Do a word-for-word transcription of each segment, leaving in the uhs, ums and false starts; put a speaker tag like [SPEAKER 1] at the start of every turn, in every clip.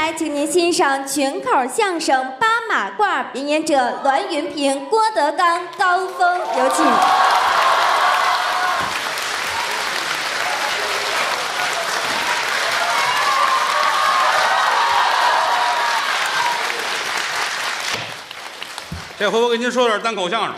[SPEAKER 1] 来，请您欣赏群口相声《八马褂》，表演者栾云平、郭德纲、高峰，有请。
[SPEAKER 2] 这回我给您说点单口相声。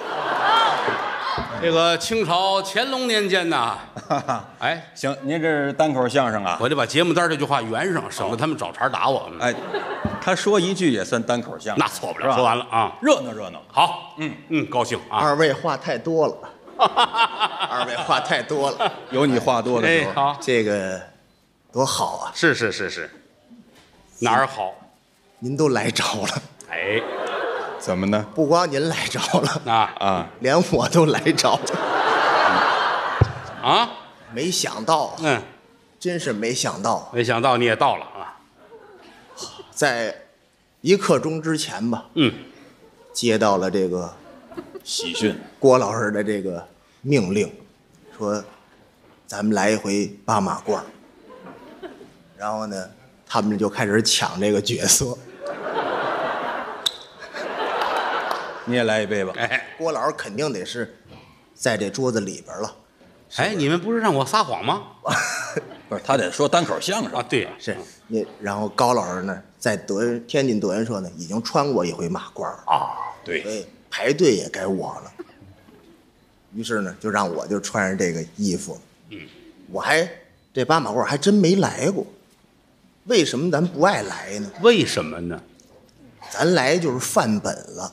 [SPEAKER 2] 这个清朝乾隆年间呐，哎，
[SPEAKER 3] 行，您这是单口相声啊？
[SPEAKER 2] 我得把节目单这句话圆上，省得他们找茬打我。
[SPEAKER 3] 哎，他说一句也算单口相声，
[SPEAKER 2] 那错不了。说完了啊，
[SPEAKER 3] 热闹热闹。
[SPEAKER 2] 好，嗯嗯，高兴啊。
[SPEAKER 4] 二位话太多了，二位话太多了，
[SPEAKER 3] 有你话多的时候。
[SPEAKER 2] 哎，好，
[SPEAKER 4] 这个多好啊！
[SPEAKER 2] 是是是是，哪儿好？
[SPEAKER 4] 您都来着了，
[SPEAKER 2] 哎，
[SPEAKER 3] 怎么呢？
[SPEAKER 4] 不光您来着了，
[SPEAKER 2] 啊
[SPEAKER 3] 啊，
[SPEAKER 4] 连我都来着了。
[SPEAKER 2] 啊，
[SPEAKER 4] 没想到，
[SPEAKER 2] 嗯，
[SPEAKER 4] 真是没想到，
[SPEAKER 2] 没想到你也到了啊。
[SPEAKER 4] 在一刻钟之前吧，
[SPEAKER 2] 嗯，
[SPEAKER 4] 接到了这个
[SPEAKER 3] 喜讯，
[SPEAKER 4] 郭老师的这个命令，说咱们来一回八马褂。然后呢，他们就开始抢这个角色。
[SPEAKER 3] 你也来一杯吧。
[SPEAKER 2] 哎
[SPEAKER 4] 郭老师肯定得是在这桌子里边了。
[SPEAKER 2] 哎，你们不是让我撒谎吗？
[SPEAKER 3] 不是，他得说单口相声
[SPEAKER 2] 啊，对，
[SPEAKER 4] 是你，然后高老师呢，在德云天津德云社呢，已经穿过一回马褂了
[SPEAKER 2] 啊，
[SPEAKER 3] 对，
[SPEAKER 4] 所以排队也该我了。于是呢，就让我就穿上这个衣服。
[SPEAKER 2] 嗯，
[SPEAKER 4] 我还这八马褂还真没来过。为什么咱不爱来呢？
[SPEAKER 2] 为什么呢？
[SPEAKER 4] 咱来就是范本了。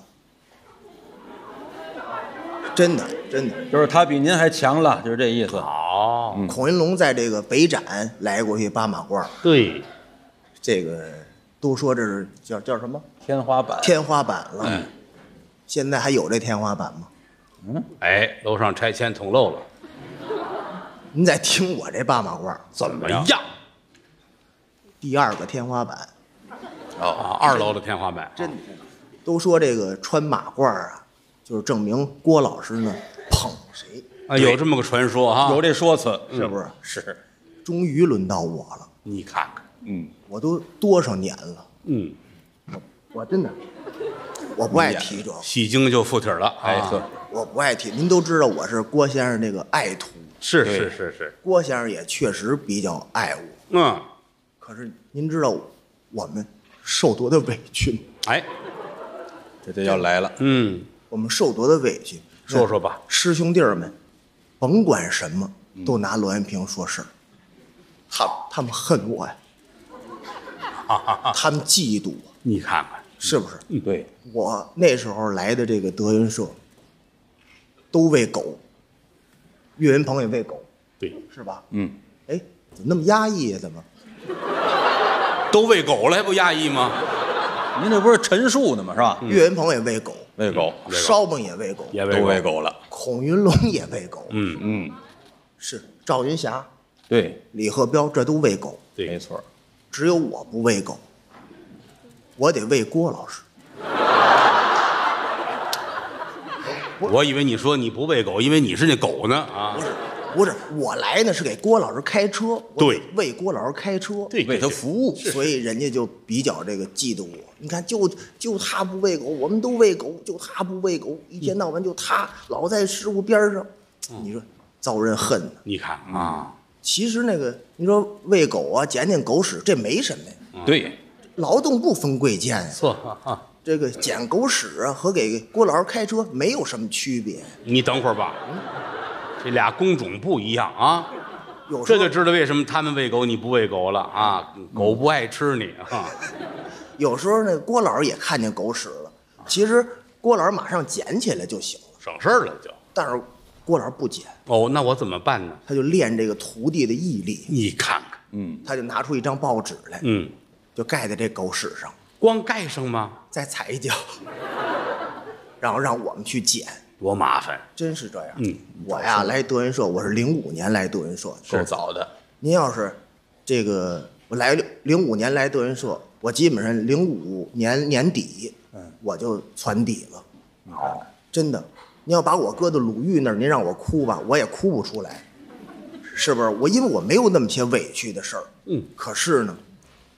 [SPEAKER 4] 真的，真的，
[SPEAKER 3] 就是他比您还强了，就是这意思。
[SPEAKER 2] 哦，
[SPEAKER 4] 嗯、孔云龙在这个北展来过一八马褂，
[SPEAKER 2] 对，
[SPEAKER 4] 这个都说这是叫叫什么
[SPEAKER 3] 天花板，
[SPEAKER 4] 天花板了。
[SPEAKER 2] 嗯，
[SPEAKER 4] 现在还有这天花板吗？
[SPEAKER 3] 嗯，
[SPEAKER 2] 哎，楼上拆迁捅漏了。
[SPEAKER 4] 您再听我这八马褂
[SPEAKER 2] 怎么样？
[SPEAKER 4] 第二个天花板。
[SPEAKER 2] 哦，二楼的天花板，
[SPEAKER 4] 真的，都说这个穿马褂啊，就是证明郭老师呢捧谁
[SPEAKER 2] 啊，有这么个传说哈，
[SPEAKER 3] 有这说辞，
[SPEAKER 4] 是不是？
[SPEAKER 3] 是，
[SPEAKER 4] 终于轮到我了。
[SPEAKER 2] 你看看，
[SPEAKER 3] 嗯，
[SPEAKER 4] 我都多少年了，
[SPEAKER 2] 嗯，
[SPEAKER 4] 我我真的，我不爱提这个，
[SPEAKER 2] 戏精就附体了，
[SPEAKER 3] 哎呵，
[SPEAKER 4] 我不爱提。您都知道我是郭先生这个爱徒，
[SPEAKER 2] 是是是是，
[SPEAKER 4] 郭先生也确实比较爱我。
[SPEAKER 2] 嗯，
[SPEAKER 4] 可是您知道我们受多大委屈吗？
[SPEAKER 2] 哎，
[SPEAKER 3] 这就要来了，
[SPEAKER 2] 嗯，
[SPEAKER 4] 我们受多大委屈？
[SPEAKER 2] 说说吧，
[SPEAKER 4] 师兄弟儿们，甭管什么，都拿栾元平说事儿。他他们恨我呀，他们嫉妒我，
[SPEAKER 2] 你看看，
[SPEAKER 4] 是不是？
[SPEAKER 3] 嗯，对，
[SPEAKER 4] 我那时候来的这个德云社，都喂狗，岳云鹏也喂狗，
[SPEAKER 2] 对，
[SPEAKER 4] 是吧？
[SPEAKER 3] 嗯，
[SPEAKER 4] 哎，怎么那么压抑呀？怎么？
[SPEAKER 2] 都喂狗了还不压抑吗？
[SPEAKER 3] 您这不是陈述呢吗？是吧？
[SPEAKER 4] 岳云鹏也喂狗，
[SPEAKER 3] 喂狗，
[SPEAKER 4] 烧饼也喂狗，
[SPEAKER 2] 也
[SPEAKER 3] 都喂狗了，
[SPEAKER 4] 孔云龙也喂狗，
[SPEAKER 2] 嗯
[SPEAKER 3] 嗯，
[SPEAKER 4] 是赵云霞、
[SPEAKER 3] 对，
[SPEAKER 4] 李鹤彪这都喂狗，
[SPEAKER 2] 对，
[SPEAKER 3] 没错，
[SPEAKER 4] 只有我不喂狗，我得喂郭老师。
[SPEAKER 2] 我以为你说你不喂狗，因为你是那狗呢啊
[SPEAKER 4] 不。是，不是，我来呢是给郭老师开车，我
[SPEAKER 2] 对，
[SPEAKER 4] 为郭老师开车，
[SPEAKER 2] 对，
[SPEAKER 3] 为他服务，
[SPEAKER 4] 所以人家就比较这个嫉妒我。你看，就就他不喂狗，我们都喂狗，就他不喂狗，一天到晚就他老在师傅边上，你说遭人恨呢。
[SPEAKER 2] 你看啊，
[SPEAKER 4] 其实那个你说喂狗啊，捡捡狗屎，这没什么呀，
[SPEAKER 3] 对，
[SPEAKER 4] 劳动不分贵贱呀。
[SPEAKER 2] 错啊，
[SPEAKER 4] 这个捡狗屎啊和给郭老师开车没有什么区别。
[SPEAKER 2] 你等会儿吧，这俩工种不一样啊。
[SPEAKER 4] 有时候
[SPEAKER 2] 这就知道为什么他们喂狗你不喂狗了啊，狗不爱吃你啊。
[SPEAKER 4] 有时候那郭老师也看见狗屎了，其实郭老师马上捡起来就行了，
[SPEAKER 2] 省事儿了就。
[SPEAKER 4] 但是郭老师不捡，
[SPEAKER 2] 哦，那我怎么办呢？
[SPEAKER 4] 他就练这个徒弟的毅力，
[SPEAKER 2] 你看看，
[SPEAKER 3] 嗯，
[SPEAKER 4] 他就拿出一张报纸来，
[SPEAKER 2] 嗯，
[SPEAKER 4] 就盖在这狗屎上，
[SPEAKER 2] 光盖上吗？
[SPEAKER 4] 再踩一脚，然后让我们去捡，
[SPEAKER 2] 多麻烦。
[SPEAKER 4] 真是这样。
[SPEAKER 2] 嗯，
[SPEAKER 4] 我呀来德云社，我是零五年来德云社的，
[SPEAKER 3] 够早的，
[SPEAKER 4] 您要是这个我来零五年来德云社，我基本上零五年年底，嗯，我就攒底了。
[SPEAKER 3] 好，
[SPEAKER 4] 真的，您要把我搁到鲁豫那儿，您让我哭吧，我也哭不出来，是不是？我因为我没有那么些委屈的事儿，
[SPEAKER 2] 嗯，
[SPEAKER 4] 可是呢，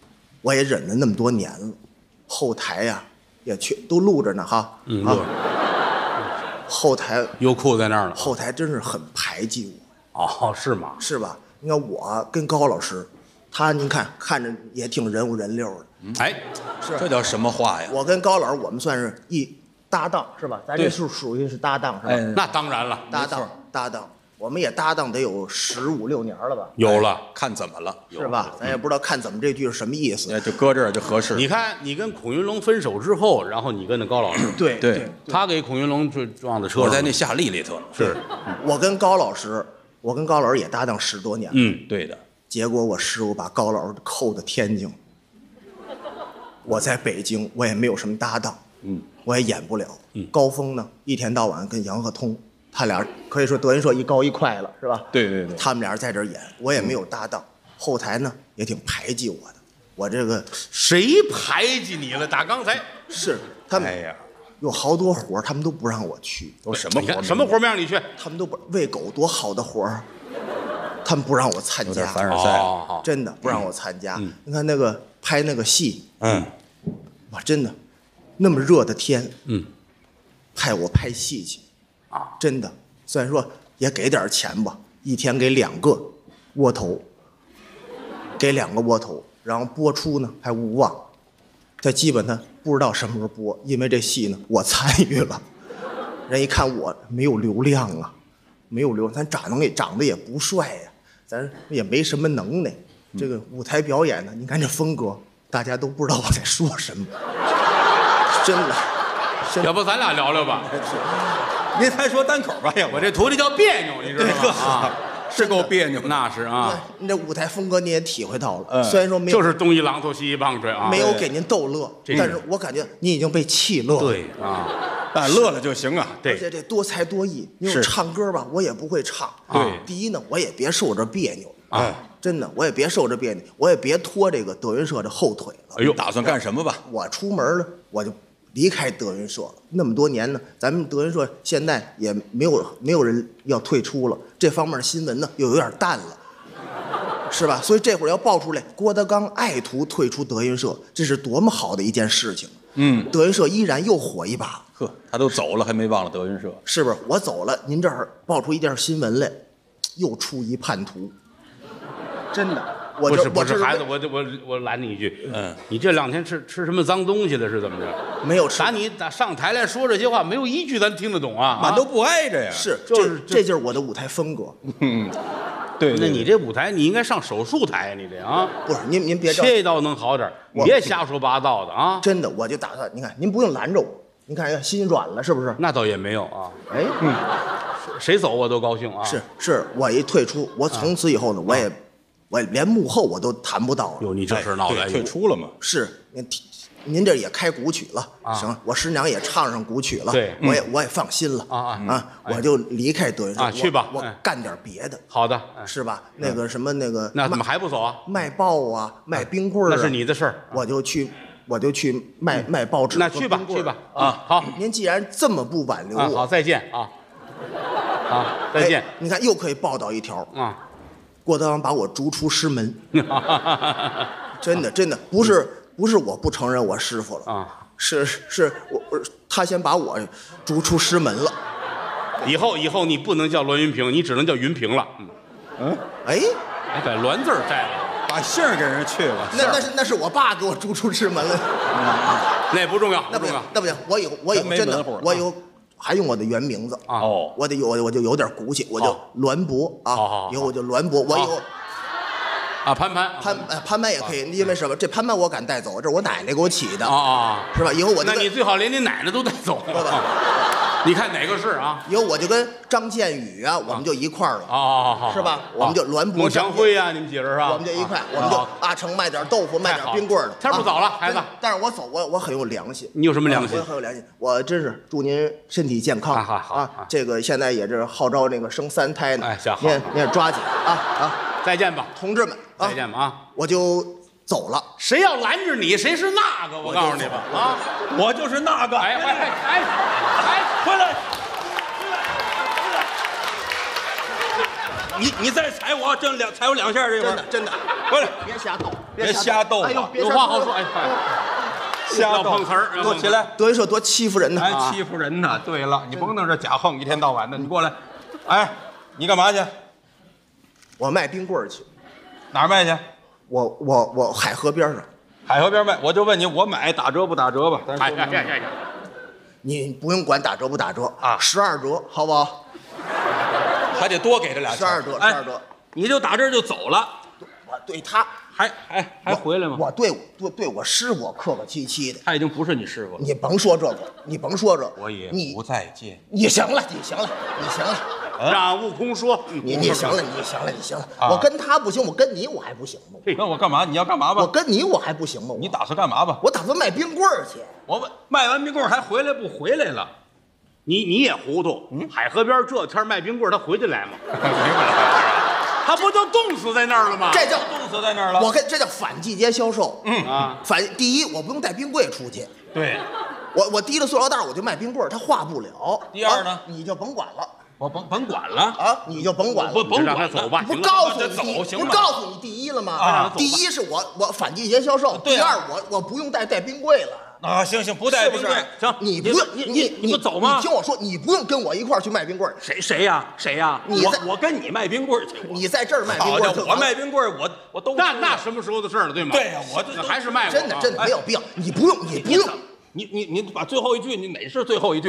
[SPEAKER 4] 我也忍了那么多年了，后台呀、也去都录着呢哈。
[SPEAKER 2] 嗯，
[SPEAKER 4] 啊
[SPEAKER 2] 录着。
[SPEAKER 4] 后台
[SPEAKER 2] 优酷在那儿呢。
[SPEAKER 4] 后台真是很排挤我，
[SPEAKER 2] 哦，是吗？
[SPEAKER 4] 是吧？你看我跟高老师，他您看看着也挺人五人六的。
[SPEAKER 2] 哎，
[SPEAKER 4] 是
[SPEAKER 3] 这叫什么话呀？
[SPEAKER 4] 我跟高老师，我们算是一搭档，是吧？咱这
[SPEAKER 2] 对
[SPEAKER 4] 属属于是搭档，是吧？
[SPEAKER 3] 哎
[SPEAKER 2] 那当然了，
[SPEAKER 4] 搭档，搭档，我们也搭档得有十五六年了吧？
[SPEAKER 2] 有了。
[SPEAKER 3] 看怎么了？
[SPEAKER 4] 是吧？咱也不知道看怎么这句是什么意思。
[SPEAKER 3] 哎，就搁这儿就合适。
[SPEAKER 2] 你看，你跟孔云龙分手之后，然后你跟那高老师，
[SPEAKER 4] 对
[SPEAKER 3] 对，
[SPEAKER 2] 他给孔云龙撞撞的车上，
[SPEAKER 3] 我在那夏利里头呢。
[SPEAKER 2] 是，
[SPEAKER 4] 我跟高老师，我跟高老师也搭档十多年了。
[SPEAKER 2] 嗯，
[SPEAKER 3] 对的。
[SPEAKER 4] 结果我师傅把高老师扣到天津，我在北京，我也没有什么搭档，
[SPEAKER 3] 嗯，
[SPEAKER 4] 我也演不了。
[SPEAKER 2] 嗯，
[SPEAKER 4] 高峰呢，一天到晚跟杨鹤通，他俩可以说德云社一高一快了，是吧？
[SPEAKER 3] 对对对。
[SPEAKER 4] 他们俩在这儿演，我也没有搭档。后台呢也挺排挤我的，我这个
[SPEAKER 2] 谁排挤你了？打刚才
[SPEAKER 4] 是他们
[SPEAKER 3] 哎呀，
[SPEAKER 4] 有好多活儿他们都不让我去，
[SPEAKER 3] 都什么活儿？
[SPEAKER 2] 你看什么活儿没让你去？
[SPEAKER 4] 他们都不喂狗多好的活儿，他们不让我参
[SPEAKER 3] 有点
[SPEAKER 4] 加，
[SPEAKER 3] 凡尔赛。
[SPEAKER 2] 哦，好，
[SPEAKER 4] 真的不让我参加。你看那个拍那个戏，
[SPEAKER 2] 嗯
[SPEAKER 4] 哇，真的那么热的天，
[SPEAKER 2] 嗯，
[SPEAKER 4] 派我拍戏去
[SPEAKER 2] 啊，
[SPEAKER 4] 真的，虽然说也给点钱吧，一天给两个窝头，给两个窝头，然后播出呢还无望，这基本他不知道什么时候播，因为这戏呢我参与了，人一看我没有流量啊，没有流量，咱长得也长得也不帅呀、咱也没什么能耐，这个舞台表演呢，你看这风格，大家都不知道我在说什么，真的，真的
[SPEAKER 2] 要不咱俩聊聊吧？
[SPEAKER 3] 您还说单口吧？要
[SPEAKER 2] 我这徒弟叫别扭，你知道吗？啊，
[SPEAKER 3] 是够别扭。
[SPEAKER 2] 那是啊，
[SPEAKER 4] 你这舞台风格你也体会到了，
[SPEAKER 3] 嗯
[SPEAKER 4] 虽然说没有
[SPEAKER 2] 就是东一榔头西一棒槌啊，
[SPEAKER 4] 没有给您逗乐，
[SPEAKER 2] 这
[SPEAKER 4] 但是我感觉你已经被气乐了。
[SPEAKER 2] 对啊，
[SPEAKER 3] 但乐了就行啊。
[SPEAKER 2] 对，
[SPEAKER 4] 而且这多才多艺，你
[SPEAKER 3] 是
[SPEAKER 4] 说唱歌吧，我也不会唱。
[SPEAKER 3] 对
[SPEAKER 4] 第一呢，我也别受着别扭
[SPEAKER 2] 啊，
[SPEAKER 4] 真的，我也别受着别扭，我也别拖这个德云社的后腿了。
[SPEAKER 2] 哎呦，
[SPEAKER 3] 打算干什么吧？
[SPEAKER 4] 我出门了，我就离开德云社了。那么多年呢，咱们德云社现在也没有没有人要退出了，这方面的新闻呢又有点淡了。是吧？所以这会儿要爆出来，郭德纲爱徒退出德云社，这是多么好的一件事情！
[SPEAKER 3] 嗯，
[SPEAKER 4] 德云社依然又火一把，
[SPEAKER 3] 呵，他都走了，还没忘了德云社。
[SPEAKER 4] 是不是？我走了，您这儿爆出一件新闻来，又出一叛徒，真的。我
[SPEAKER 2] 不
[SPEAKER 4] 这我这
[SPEAKER 2] 是不是孩子，我我我拦你一句，
[SPEAKER 3] 嗯，
[SPEAKER 2] 你这两天吃吃什么脏东西了？是怎么着？
[SPEAKER 4] 没有吃，
[SPEAKER 2] 打你打上台来说这些话，没有一句咱听得懂啊！啊
[SPEAKER 3] 满都不挨着呀。
[SPEAKER 4] 是
[SPEAKER 2] 就是
[SPEAKER 4] 这这就是我的舞台风格。
[SPEAKER 3] 嗯，对。
[SPEAKER 2] 那你这舞台，你应该上手术台，你这啊，
[SPEAKER 4] 不是您您别着急，
[SPEAKER 2] 这倒能好点儿，
[SPEAKER 4] 我
[SPEAKER 2] 别瞎说八道的啊。
[SPEAKER 4] 真的我就打算，您看您不用拦着我，您看哎心软了是不是？
[SPEAKER 2] 那倒也没有啊，
[SPEAKER 4] 哎，
[SPEAKER 2] 谁走我都高兴啊。
[SPEAKER 4] 是是，我一退出，我从此以后呢，我也我连幕后我都谈不到了。
[SPEAKER 2] 哟，你这事儿闹的，
[SPEAKER 3] 对退出了嘛？
[SPEAKER 4] 是您您这也开古曲了，
[SPEAKER 2] 啊
[SPEAKER 4] 行，我师娘也唱上古曲了，
[SPEAKER 2] 对
[SPEAKER 4] 我也我也放心了
[SPEAKER 2] 啊啊
[SPEAKER 4] 啊，
[SPEAKER 2] 哎
[SPEAKER 4] 我就离开德云社
[SPEAKER 2] 啊去吧
[SPEAKER 4] 我我
[SPEAKER 2] 哎
[SPEAKER 4] 干点别的，
[SPEAKER 2] 好的，哎
[SPEAKER 4] 是吧？那个什么那个
[SPEAKER 2] 那怎么
[SPEAKER 4] 卖
[SPEAKER 2] 还不走啊？
[SPEAKER 4] 卖报啊，卖冰棍儿啊，
[SPEAKER 2] 那是你的事儿，
[SPEAKER 4] 我就去我就去卖卖报纸，
[SPEAKER 2] 那去吧去吧。啊，好
[SPEAKER 4] 您既然这么不挽留
[SPEAKER 2] 啊，好，
[SPEAKER 4] 我，
[SPEAKER 2] 再见啊，好，再见
[SPEAKER 4] 哎你看又可以报道一条，
[SPEAKER 2] 啊。
[SPEAKER 4] 郭德纲把我逐出师门，真的真的不是不是我不承认我师傅了
[SPEAKER 2] 啊，
[SPEAKER 4] 是是我我他先把我逐出师门了。
[SPEAKER 2] 以后以后你不能叫栾云平，你只能叫云平了。嗯，
[SPEAKER 4] 哎，
[SPEAKER 2] 哎，把栾字儿摘了，
[SPEAKER 3] 把姓儿给人去了。
[SPEAKER 4] 那那是那是我爸给我逐出师门了，
[SPEAKER 2] 那不重要，
[SPEAKER 4] 那不行
[SPEAKER 2] 不重要
[SPEAKER 4] 那不行，我以后我以后真的
[SPEAKER 3] 真没门户
[SPEAKER 4] 我以后还用我的原名字
[SPEAKER 2] 啊。
[SPEAKER 3] 哦，
[SPEAKER 4] 我得有我就有点骨气，我就
[SPEAKER 2] 好
[SPEAKER 4] 栾博啊，
[SPEAKER 2] 好好好
[SPEAKER 4] 以后我就栾博，我以后
[SPEAKER 2] 啊，潘潘
[SPEAKER 4] 潘呃潘潘也可以，因为什么？这潘潘我敢带走，这是我奶奶给我起的
[SPEAKER 2] 啊，啊，
[SPEAKER 4] 是吧？以后我就跟
[SPEAKER 2] 那你最好连你奶奶都带走。
[SPEAKER 4] 不
[SPEAKER 2] 你看哪个是啊？
[SPEAKER 4] 以后我就跟张建宇啊，我们就一块儿了。
[SPEAKER 2] 好好好好，
[SPEAKER 4] 是吧我们就栾博
[SPEAKER 2] 孟祥辉呀，你们几人是吧？
[SPEAKER 4] 我们就一块
[SPEAKER 2] 啊，
[SPEAKER 4] 我们就
[SPEAKER 2] 好
[SPEAKER 4] 阿成卖点豆腐，卖点
[SPEAKER 2] 太好
[SPEAKER 4] 冰棍儿的。
[SPEAKER 2] 天儿不早了孩子
[SPEAKER 4] 啊真的但是我走，我我很有良心。
[SPEAKER 2] 你有什么良心
[SPEAKER 4] 啊我很有良心。我真是祝您身体健康
[SPEAKER 2] 啊好好
[SPEAKER 4] 啊
[SPEAKER 2] 好！
[SPEAKER 4] 这个现在也是号召那个生三胎呢。
[SPEAKER 2] 哎行好
[SPEAKER 4] 您也您也抓紧啊啊！
[SPEAKER 2] 再见吧，
[SPEAKER 4] 同志们，啊
[SPEAKER 2] 再见吧啊！
[SPEAKER 4] 我就走了。
[SPEAKER 2] 谁要拦着你，谁是那个，我告诉你吧啊！
[SPEAKER 3] 我就是那个。
[SPEAKER 2] 哎哎哎哎哎，
[SPEAKER 3] 回来！你你再踩我，真两踩我两下，这会儿
[SPEAKER 4] 真的真的，
[SPEAKER 3] 回来。
[SPEAKER 4] 别瞎动。
[SPEAKER 3] 别瞎逗
[SPEAKER 4] 哎呦
[SPEAKER 3] 了，
[SPEAKER 2] 有
[SPEAKER 4] 别瞎
[SPEAKER 2] 话好说。哎，哎
[SPEAKER 3] 瞎逗
[SPEAKER 2] 要碰瓷儿，要碰瓷儿
[SPEAKER 3] 坐起来。
[SPEAKER 4] 德云社多欺负人呢。
[SPEAKER 3] 哎，欺负人呢。对了，你甭弄这假横，一天到晚的，你过来。哎，你干嘛去？
[SPEAKER 4] 我卖冰棍儿去，
[SPEAKER 3] 哪儿卖去？
[SPEAKER 4] 我我我海河边上，
[SPEAKER 3] 海河边卖。我就问你，我买打折不打折吧？咱
[SPEAKER 2] 哎
[SPEAKER 3] 说明
[SPEAKER 2] 呀呀呀呀！
[SPEAKER 4] 你不用管打折不打折
[SPEAKER 3] 啊
[SPEAKER 4] 十二折，好不好？
[SPEAKER 3] 还得多给他俩钱。
[SPEAKER 4] 十二折，十
[SPEAKER 3] 哎
[SPEAKER 4] 二折。
[SPEAKER 3] 你就打这儿就走了，
[SPEAKER 4] 我对他
[SPEAKER 3] 还还还回来吗？
[SPEAKER 4] 我对对对我师傅客客气气的，
[SPEAKER 3] 他已经不是你师傅了。
[SPEAKER 4] 你甭说这个，你甭说这，
[SPEAKER 3] 我也
[SPEAKER 4] 你
[SPEAKER 3] 不再见。
[SPEAKER 4] 你行了，你行了，你行了，
[SPEAKER 2] 让悟空说，
[SPEAKER 4] 你你行了，你行了，你行了。
[SPEAKER 3] 啊
[SPEAKER 4] 我跟他不行，我跟你我还不行吗？
[SPEAKER 3] 那我干嘛？你要干嘛
[SPEAKER 4] 我
[SPEAKER 3] 吧？
[SPEAKER 4] 跟你我还不行吗？我
[SPEAKER 3] 你打算干嘛吧？
[SPEAKER 4] 我打算卖冰棍儿去。
[SPEAKER 3] 我问，卖完冰棍儿还回来不回来了？
[SPEAKER 2] 你你也糊涂。海河边这天卖冰棍儿，他回得来吗？
[SPEAKER 3] 回不来。
[SPEAKER 2] 他不就冻死在那儿了吗？
[SPEAKER 4] 这叫
[SPEAKER 3] 冻死在那儿了。
[SPEAKER 4] 我跟这叫反季节销售。
[SPEAKER 3] 嗯
[SPEAKER 2] 啊，
[SPEAKER 4] 反第一，我不用带冰柜出去，
[SPEAKER 3] 对，
[SPEAKER 4] 我我提了塑料袋我就卖冰棍儿，他化不了。
[SPEAKER 3] 第二呢
[SPEAKER 4] 啊你就甭管了
[SPEAKER 3] 我甭甭管了，
[SPEAKER 4] 啊，你就甭管了。
[SPEAKER 3] 不甭
[SPEAKER 2] 让他
[SPEAKER 3] 管了
[SPEAKER 2] 走吧。
[SPEAKER 4] 不
[SPEAKER 2] 行了
[SPEAKER 4] 告诉你
[SPEAKER 3] 这走
[SPEAKER 4] 第不
[SPEAKER 3] 行吗
[SPEAKER 4] 告诉你第一了吗？
[SPEAKER 3] 啊
[SPEAKER 4] 第一是我我反季节销售，
[SPEAKER 3] 对啊
[SPEAKER 4] 第二我我不用带带冰柜了。
[SPEAKER 3] 啊！行行，不带
[SPEAKER 4] 是不是
[SPEAKER 3] 冰柜，行，
[SPEAKER 4] 你不用
[SPEAKER 3] 你你你不走吗
[SPEAKER 4] 你？听我说，你不用跟我一块儿去卖冰棍儿，
[SPEAKER 3] 谁谁呀谁呀？
[SPEAKER 4] 你在
[SPEAKER 3] 我我跟你卖冰棍儿去，我
[SPEAKER 4] 你在这儿卖冰
[SPEAKER 3] 好家伙，我
[SPEAKER 4] 棍儿就完了
[SPEAKER 3] 卖冰棍儿，我我都
[SPEAKER 2] 那
[SPEAKER 3] 知道
[SPEAKER 2] 那什么时候的事儿了，对吗？
[SPEAKER 3] 对呀我这
[SPEAKER 2] 那还是卖过
[SPEAKER 4] 真的
[SPEAKER 2] 啊
[SPEAKER 4] 真的没有必要，你不用你不用，
[SPEAKER 3] 你你你把最后一句，你哪是最后一句？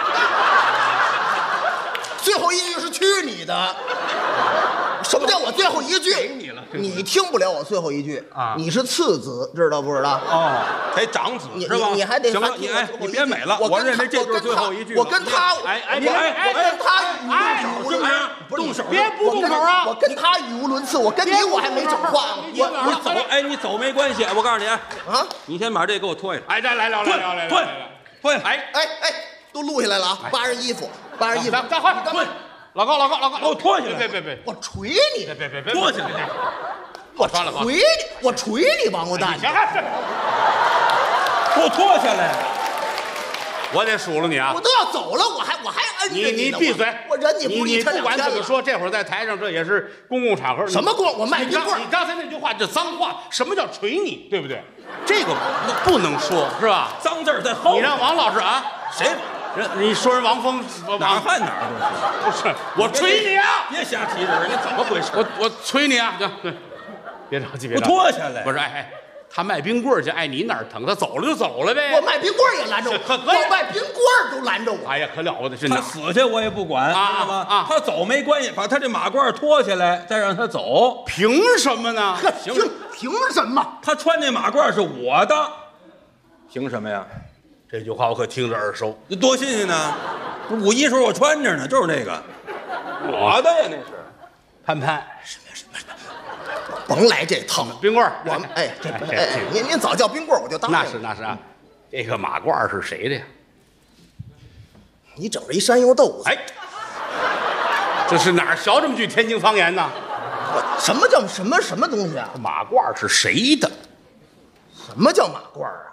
[SPEAKER 4] 最后一句是去你的。什么叫我最后一句？
[SPEAKER 3] 给你了
[SPEAKER 4] 你听不了我最后一句
[SPEAKER 3] 啊
[SPEAKER 4] 你是次子，知道不知道？
[SPEAKER 3] 哦，得长子
[SPEAKER 4] 你
[SPEAKER 3] 是吧？
[SPEAKER 4] 你你还得
[SPEAKER 3] 行了，
[SPEAKER 4] 还听我
[SPEAKER 3] 你哎，你
[SPEAKER 4] 最后一句
[SPEAKER 3] 别美了，
[SPEAKER 4] 我跟他
[SPEAKER 3] 认为这就是最后一句了。
[SPEAKER 4] 我跟他
[SPEAKER 2] 哎哎
[SPEAKER 3] 你哎
[SPEAKER 2] 哎
[SPEAKER 4] 我跟他语
[SPEAKER 2] 哎
[SPEAKER 4] 无伦次，不是
[SPEAKER 3] 动手
[SPEAKER 2] 别不动手啊！
[SPEAKER 4] 我跟他语无伦次，我跟你我还没整话呢。
[SPEAKER 2] 别
[SPEAKER 4] 我
[SPEAKER 3] 你走，哎，你走没关系，我告诉你，
[SPEAKER 4] 啊，
[SPEAKER 3] 你先把这给我脱下来，
[SPEAKER 2] 哎，来来来来来来
[SPEAKER 3] 脱
[SPEAKER 2] 来，
[SPEAKER 3] 脱，
[SPEAKER 2] 哎，
[SPEAKER 4] 哎哎，都录下来了啊！扒人衣服，扒人衣服，
[SPEAKER 2] 咱咱快
[SPEAKER 4] 你干嘛？
[SPEAKER 2] 老高老高老高，
[SPEAKER 3] 给我脱下来
[SPEAKER 2] 别别别
[SPEAKER 4] 我捶你！
[SPEAKER 2] 别别别别，
[SPEAKER 3] 脱下来，
[SPEAKER 4] 我
[SPEAKER 2] 穿了吧
[SPEAKER 4] 捶你！我捶你，王八蛋！
[SPEAKER 2] 行了，
[SPEAKER 3] 给我脱下来。
[SPEAKER 2] 我得数落你啊
[SPEAKER 4] 我！都要走了，我还我还摁着
[SPEAKER 2] 你
[SPEAKER 4] 你呢
[SPEAKER 2] 你闭嘴！
[SPEAKER 4] 我忍你不
[SPEAKER 2] 你你不
[SPEAKER 4] 力抻两天了。
[SPEAKER 2] 管怎么说，这会儿在台上这也是公共场合。
[SPEAKER 4] 什么公我卖
[SPEAKER 2] 你
[SPEAKER 4] 冰棍儿
[SPEAKER 2] 刚你刚才那句话这脏话，什么叫捶你？对不对？这个不能说，是吧？
[SPEAKER 3] 脏字儿在后边。
[SPEAKER 2] 你让王老师啊，
[SPEAKER 3] 谁
[SPEAKER 2] 人你说人王峰
[SPEAKER 3] 哪儿汉哪儿
[SPEAKER 2] 不是我捶你啊！
[SPEAKER 3] 别瞎提人，你怎么回事？
[SPEAKER 2] 我我捶你啊！行，对，别着急，别
[SPEAKER 3] 我
[SPEAKER 2] 着急。
[SPEAKER 3] 脱下来。
[SPEAKER 2] 不是，哎哎，他卖冰棍儿去，爱你哪儿疼，他走了就走了呗。
[SPEAKER 4] 我卖冰棍儿也拦着我，
[SPEAKER 2] 可可以
[SPEAKER 4] 我卖冰棍儿都拦着我。
[SPEAKER 2] 哎呀，可了不得，真
[SPEAKER 3] 他
[SPEAKER 2] 的。
[SPEAKER 3] 死去我也不管，知
[SPEAKER 2] 啊
[SPEAKER 3] 道吗？
[SPEAKER 2] 啊
[SPEAKER 3] 他走没关系，把他这马褂脱下来，再让他走。
[SPEAKER 2] 凭什么呢？
[SPEAKER 4] 呵
[SPEAKER 3] 行
[SPEAKER 4] 凭凭什么？
[SPEAKER 3] 他穿这马褂是我的，凭什么呀？
[SPEAKER 2] 这句话我可听着耳熟。
[SPEAKER 3] 这多新鲜呢！这五一时候我穿着呢，就是那个，我的呀，那是。
[SPEAKER 2] 潘潘，
[SPEAKER 4] 甭来这套。
[SPEAKER 2] 冰棍儿，
[SPEAKER 4] 我们哎，这
[SPEAKER 2] 哎
[SPEAKER 4] 哎，您您早叫冰棍儿我就答应了。
[SPEAKER 2] 那是那是啊，这个马褂是谁的呀？
[SPEAKER 4] 你整了一山药豆子。
[SPEAKER 2] 哎，这是哪儿学这么句天津方言呢？
[SPEAKER 4] 我什么叫什么什么东西啊？
[SPEAKER 2] 马褂是谁的？
[SPEAKER 4] 什么叫马褂儿啊？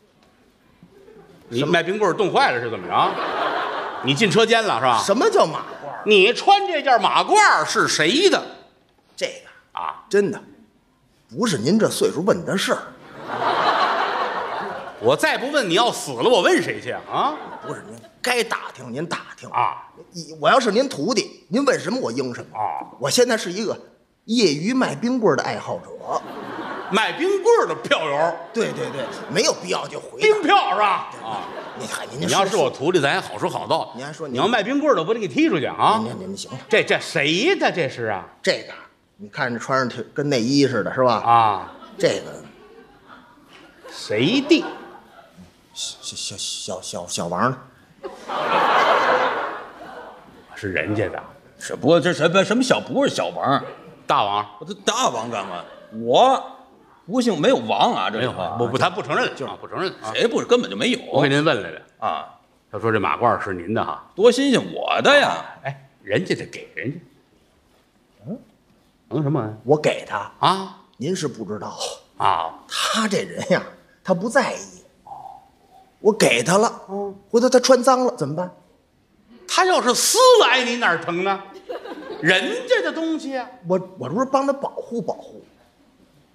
[SPEAKER 2] 你卖冰棍儿冻坏了是怎么着？你进车间了是吧？
[SPEAKER 4] 什么叫马褂儿？
[SPEAKER 2] 你穿这件马褂是谁的
[SPEAKER 4] 这个
[SPEAKER 2] 啊？
[SPEAKER 4] 真的不是您这岁数问的事儿，
[SPEAKER 2] 我再不问你要死了，我问谁去啊？
[SPEAKER 4] 不是您该打听您打听
[SPEAKER 2] 啊！
[SPEAKER 4] 一我要是您徒弟，您问什么我应什么
[SPEAKER 2] 啊！
[SPEAKER 4] 我现在是一个业余卖冰棍儿的爱好者。
[SPEAKER 2] 卖冰棍儿的票友，
[SPEAKER 4] 对对对，没有必要就回答。
[SPEAKER 2] 冰票是吧？啊！
[SPEAKER 4] 你看您
[SPEAKER 2] 你要是我徒弟，咱还好说好道。
[SPEAKER 4] 您还说您
[SPEAKER 2] 你要卖冰棍儿的，我得给踢出去啊！
[SPEAKER 4] 您您您行了，
[SPEAKER 2] 这这谁的？这是啊
[SPEAKER 4] 这个你看这穿上挺跟内衣似的，是吧？
[SPEAKER 2] 啊！
[SPEAKER 4] 这个
[SPEAKER 2] 谁的？
[SPEAKER 4] 小小小小小王呢？
[SPEAKER 2] 是人家的
[SPEAKER 3] 是不？这什么什么小不是小王？
[SPEAKER 2] 大王。
[SPEAKER 3] 我这大王干嘛？我不姓没有王啊，这
[SPEAKER 2] 没有
[SPEAKER 3] 话
[SPEAKER 2] 不不，他不承认，就是不承认啊！
[SPEAKER 3] 谁不是根本就没有。
[SPEAKER 2] 我给您问来了，
[SPEAKER 3] 啊，
[SPEAKER 2] 他说这马褂是您的哈？
[SPEAKER 3] 多新鲜，我的呀！
[SPEAKER 2] 哎，人家得给人家，嗯，能什么
[SPEAKER 4] 我给他，
[SPEAKER 2] 啊
[SPEAKER 4] 您是不知道，
[SPEAKER 2] 啊？
[SPEAKER 4] 他这人呀，他不在意。我给他了，回头他穿脏了怎么办？
[SPEAKER 2] 他要是撕来，你哪儿疼呢？人家的东西啊，
[SPEAKER 4] 我我这不是帮他保护保护，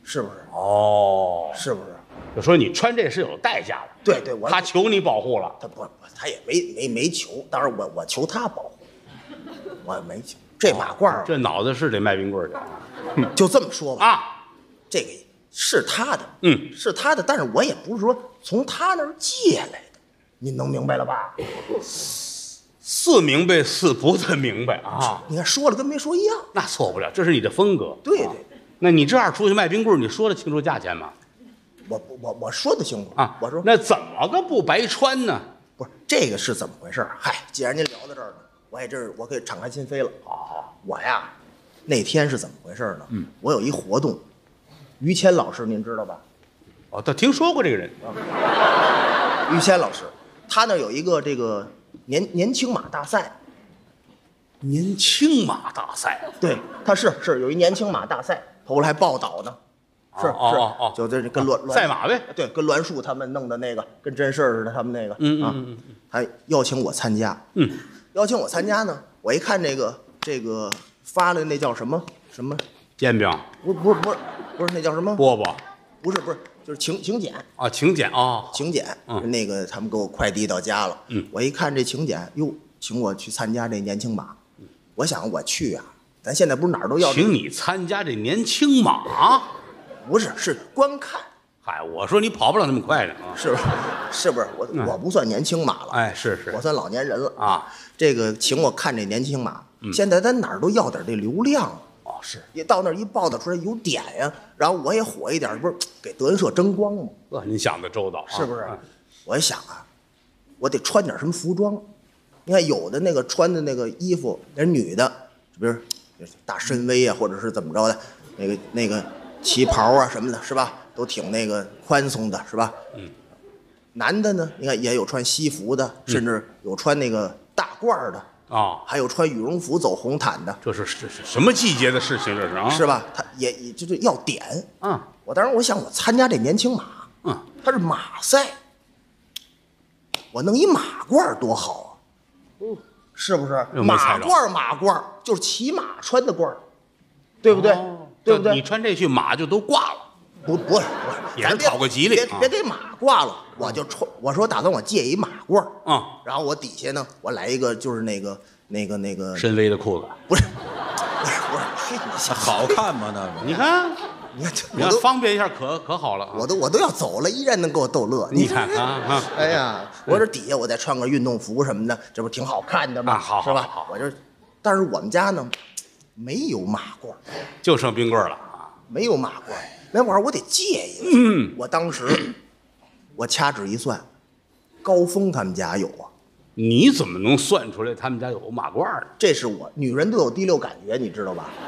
[SPEAKER 4] 是不是？
[SPEAKER 2] 哦，
[SPEAKER 4] 是不是？
[SPEAKER 2] 就说你穿这是有代价的。
[SPEAKER 4] 对对，我
[SPEAKER 2] 他求你保护了。
[SPEAKER 4] 他不不，他也没没没求，当然我我求他保护，我没求。这马褂儿、
[SPEAKER 2] 哦、这脑子是得卖冰棍去。
[SPEAKER 4] 就这么说吧
[SPEAKER 2] 啊，
[SPEAKER 4] 这个是他的，
[SPEAKER 2] 嗯，
[SPEAKER 4] 是他的，但是我也不是说从他那儿借来的，您能明白了吧？
[SPEAKER 2] 似明白似不太明白啊！
[SPEAKER 4] 你看说了跟没说一样，
[SPEAKER 2] 那错不了，这是你的风格。
[SPEAKER 4] 对对，
[SPEAKER 2] 啊、那你这样出去卖冰棍，你说得清楚价钱吗？
[SPEAKER 4] 我我我说得清楚
[SPEAKER 2] 啊，
[SPEAKER 4] 我说
[SPEAKER 2] 那怎么个不白穿呢？
[SPEAKER 4] 不是这个是怎么回事？嗨，既然您聊到这儿了，我也这儿我可以敞开心扉了。
[SPEAKER 2] 好，
[SPEAKER 4] 我呀，那天是怎么回事呢？
[SPEAKER 2] 嗯，
[SPEAKER 4] 我有一活动，于谦老师您知道吧？
[SPEAKER 2] 哦，他听说过这个人。
[SPEAKER 4] 啊、于谦老师，他那有一个这个年年轻马大赛。
[SPEAKER 2] 年轻马大赛，
[SPEAKER 4] 对，他是是有一年轻马大赛，后来还报道呢。是
[SPEAKER 2] 哦
[SPEAKER 4] 是
[SPEAKER 2] 哦哦，
[SPEAKER 4] 就这跟栾
[SPEAKER 2] 赛马呗，
[SPEAKER 4] 对，跟栾树他们弄的那个跟真事儿似的，他们那个，
[SPEAKER 2] 嗯
[SPEAKER 4] 啊，
[SPEAKER 2] 嗯嗯，
[SPEAKER 4] 还邀请我参加，
[SPEAKER 2] 嗯，
[SPEAKER 4] 邀请我参加呢，我一看这个这个发了那叫什么什么
[SPEAKER 2] 煎饼，
[SPEAKER 4] 不不是不是不是那叫什么
[SPEAKER 2] 饽饽，
[SPEAKER 4] 不是不是就是请请柬
[SPEAKER 2] 啊，请柬啊，
[SPEAKER 4] 请柬，
[SPEAKER 2] 嗯，
[SPEAKER 4] 那个他们给我快递到家了，
[SPEAKER 2] 嗯，
[SPEAKER 4] 我一看这请柬，哟，请我去参加这年轻马，我想我去啊，咱现在不是哪儿都要，
[SPEAKER 2] 请你参加这年轻马。
[SPEAKER 4] 不是，是观看。
[SPEAKER 2] 嗨，我说你跑不了那么快的啊，
[SPEAKER 4] 是不是？是不是？我、嗯、我不算年轻马了，
[SPEAKER 2] 哎，是是，
[SPEAKER 4] 我算老年人了
[SPEAKER 2] 啊。
[SPEAKER 4] 这个请我看这年轻马，
[SPEAKER 2] 嗯、
[SPEAKER 4] 现在咱哪儿都要点这流量
[SPEAKER 2] 哦，是。
[SPEAKER 4] 一到那儿一报道出来有点呀，然后我也火一点，不是给德云社争光吗？
[SPEAKER 2] 呃，您想的周到，啊、
[SPEAKER 4] 是不是？
[SPEAKER 2] 嗯、
[SPEAKER 4] 我一想啊，我得穿点什么服装。你看有的那个穿的那个衣服，那女的，比如大深 V 啊，或者是怎么着的，那个那个。旗袍啊什么的，是吧？都挺那个宽松的，是吧？
[SPEAKER 2] 嗯。
[SPEAKER 4] 男的呢，你看也有穿西服的，甚至有穿那个大褂的
[SPEAKER 2] 啊、哦，
[SPEAKER 4] 还有穿羽绒服走红毯的。
[SPEAKER 2] 这是这是什么季节的事情？这是啊，
[SPEAKER 4] 是吧？他也也就是要点。
[SPEAKER 2] 嗯。
[SPEAKER 4] 我当时我想，我参加这年轻马，
[SPEAKER 2] 嗯，
[SPEAKER 4] 他是马赛，我弄一马褂多好啊！嗯，是不是？马褂马褂就是骑马穿的褂，对不对？哦，对不对？
[SPEAKER 2] 你穿这去马就都挂了，
[SPEAKER 4] 不不，
[SPEAKER 2] 也是讨个吉利，
[SPEAKER 4] 别别给马挂了，我就穿。我说打算我借一马褂，
[SPEAKER 2] 嗯，
[SPEAKER 4] 然后我底下呢，我来一个就是那个那个那个
[SPEAKER 2] 深 V 的裤子，
[SPEAKER 4] 不是不是不是，嘿，你
[SPEAKER 3] 好看吗？那个
[SPEAKER 2] 你看，
[SPEAKER 4] 你看，
[SPEAKER 2] 你要方便一下可可好了，
[SPEAKER 4] 我都我都要走了，依然能给我逗乐。
[SPEAKER 2] 你看啊，
[SPEAKER 4] 哎呀，我这底下我再穿个运动服什么的，这不挺好看的吗？
[SPEAKER 2] 好，
[SPEAKER 4] 是吧？我这，但是我们家呢。没有马褂，
[SPEAKER 2] 就剩冰棍了啊！
[SPEAKER 4] 没有马褂，那玩意儿我得借一个。
[SPEAKER 2] 嗯，
[SPEAKER 4] 我当时我掐指一算，高峰他们家有啊。
[SPEAKER 2] 你怎么能算出来他们家有马褂呢？
[SPEAKER 4] 这是我女人都有第六感觉，你知道吧？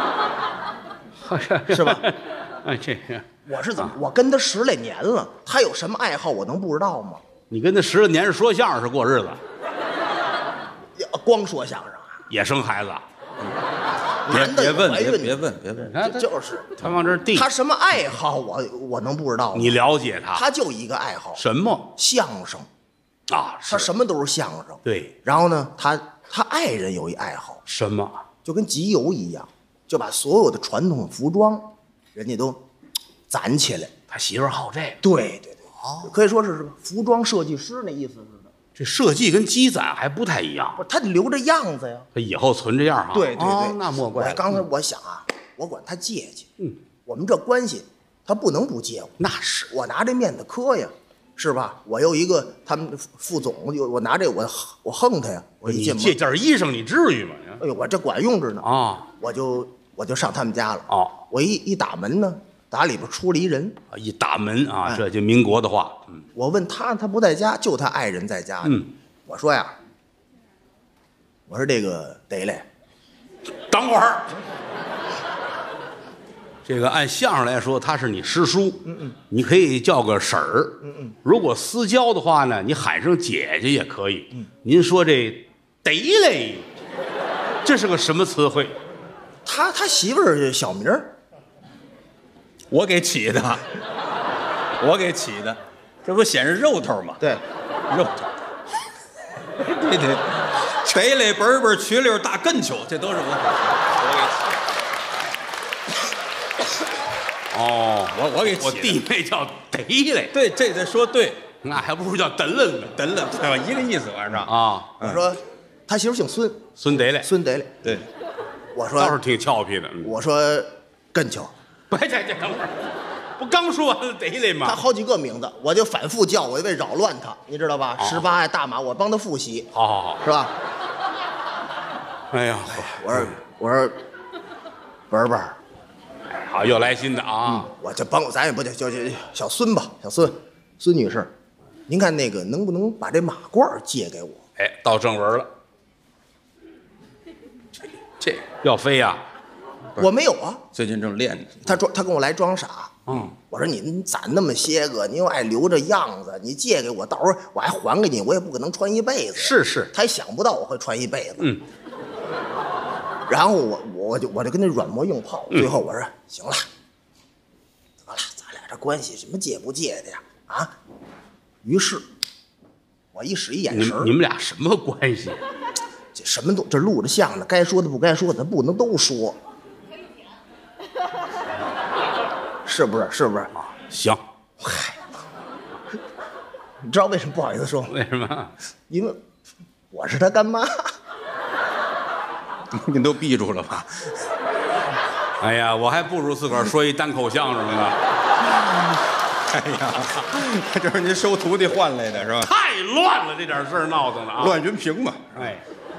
[SPEAKER 4] 是吧？
[SPEAKER 2] 哎，这个
[SPEAKER 4] 我是怎么？我跟他十来年了，他有什么爱好我能不知道吗？
[SPEAKER 2] 你跟他十来年是说相声是过日子？
[SPEAKER 4] 光说相声啊？
[SPEAKER 2] 也生孩子？
[SPEAKER 3] 别别问，别别问，别问，
[SPEAKER 4] 这就是
[SPEAKER 2] 他往这递。
[SPEAKER 4] 他什么爱好我我能不知道吗？
[SPEAKER 2] 你了解他？
[SPEAKER 4] 他就一个爱好，
[SPEAKER 2] 什么？
[SPEAKER 4] 相声
[SPEAKER 2] 啊，
[SPEAKER 4] 他什么都是相声。
[SPEAKER 2] 对。
[SPEAKER 4] 然后呢，他他爱人有一爱好，
[SPEAKER 2] 什么？
[SPEAKER 4] 就跟集邮一样，就把所有的传统服装，人家都攒起来。
[SPEAKER 2] 他媳妇儿好这个。
[SPEAKER 4] 对对对，哦，可以说是什么服装设计师那意思似的。
[SPEAKER 2] 这设计跟积攒还不太一样，
[SPEAKER 4] 不，他得留着样子呀。
[SPEAKER 2] 他以后存这样哈。
[SPEAKER 4] 对对对，
[SPEAKER 2] 哦、那莫怪。
[SPEAKER 4] 刚才我想啊，我管他借去。
[SPEAKER 2] 嗯，
[SPEAKER 4] 我们这关系，他不能不借我。
[SPEAKER 2] 那是，
[SPEAKER 4] 我拿这面子磕呀，是吧？我又一个他们副总，我拿这我我横他呀。我一进门
[SPEAKER 2] 借件衣裳，你至于吗？
[SPEAKER 4] 哎呦，我这管用着呢
[SPEAKER 2] 啊！
[SPEAKER 4] 我就我就上他们家了。
[SPEAKER 2] 哦，
[SPEAKER 4] 我一一打门呢。打里边出了一人
[SPEAKER 2] 啊！一打门啊，哎、这就民国的话。嗯，
[SPEAKER 4] 我问他，他不在家，就他爱人在家。
[SPEAKER 2] 嗯，
[SPEAKER 4] 我说呀，我说这个得嘞，
[SPEAKER 2] 等会儿，这个按相声来说，他是你师叔，
[SPEAKER 4] 嗯嗯，
[SPEAKER 2] 你可以叫个婶儿，
[SPEAKER 4] 嗯嗯，
[SPEAKER 2] 如果私交的话呢，你喊声姐姐也可以。
[SPEAKER 4] 嗯，
[SPEAKER 2] 您说这得嘞，这是个什么词汇？
[SPEAKER 4] 他他媳妇儿小名儿。
[SPEAKER 3] 我给起的，我给起的，这不显示肉头吗？
[SPEAKER 4] 对，
[SPEAKER 3] 肉头。对对，得嘞本本瘸溜大跟球，这都是我我给起。
[SPEAKER 2] 哦，
[SPEAKER 3] 我我给起的
[SPEAKER 2] 我弟妹叫得嘞，
[SPEAKER 3] 对，这得说对，
[SPEAKER 2] 那还不如叫得了呢。
[SPEAKER 3] 得了，对吧？一个意思，晚上
[SPEAKER 2] 啊，
[SPEAKER 4] 我说他媳妇姓孙，
[SPEAKER 2] 孙得嘞，
[SPEAKER 4] 孙得嘞。
[SPEAKER 3] 对，
[SPEAKER 4] 我
[SPEAKER 2] 倒是
[SPEAKER 4] 说
[SPEAKER 2] 挺俏皮的。嗯
[SPEAKER 4] 我说跟球，
[SPEAKER 2] 不，这这等会儿，不刚说完了得嘞吗？
[SPEAKER 4] 他好几个名字，我就反复叫，我就为扰乱他，你知道吧？
[SPEAKER 2] 哦
[SPEAKER 4] 十八呀大马，我帮他复习，
[SPEAKER 2] 好好好，
[SPEAKER 4] 是吧？
[SPEAKER 2] 哎呀，
[SPEAKER 4] 我说我说文文，
[SPEAKER 2] 好，又来新的啊！
[SPEAKER 4] 我就帮咱也不就就就小孙吧，小孙，孙女士，您看那个能不能把这马褂借给我？
[SPEAKER 2] 哎，到正文了，这要飞呀？
[SPEAKER 4] 我没有啊，
[SPEAKER 3] 最近正练呢。
[SPEAKER 4] 他装他跟我来装傻。
[SPEAKER 2] 嗯，
[SPEAKER 4] 我说您攒那么些个，您又爱留着样子，你借给我，到时候我还还给你，我也不可能穿一辈子。
[SPEAKER 2] 是是，
[SPEAKER 4] 他也想不到我会穿一辈子。
[SPEAKER 2] 嗯，
[SPEAKER 4] 然后我我就我就跟他软磨硬泡，
[SPEAKER 2] 嗯
[SPEAKER 4] 最后我说行了，得了，咱俩这关系什么借不借的呀？啊，于是，我一使一眼神儿，
[SPEAKER 2] 你们你们俩什么关系？
[SPEAKER 4] 这什么都这录着像呢，该说的不该说的不能都说，是不是？是不是？
[SPEAKER 2] 行，
[SPEAKER 4] 你知道为什么不好意思说吗？
[SPEAKER 2] 为什么？
[SPEAKER 4] 因为我是他干妈。
[SPEAKER 3] 您都闭住了吧？
[SPEAKER 2] 哎呀，我还不如自个儿说一单口相声呢。
[SPEAKER 3] 哎呀，这是您收徒弟换来的是吧？
[SPEAKER 2] 太乱了，这点事儿闹腾的啊！
[SPEAKER 3] 乱云平嘛。
[SPEAKER 2] 哎，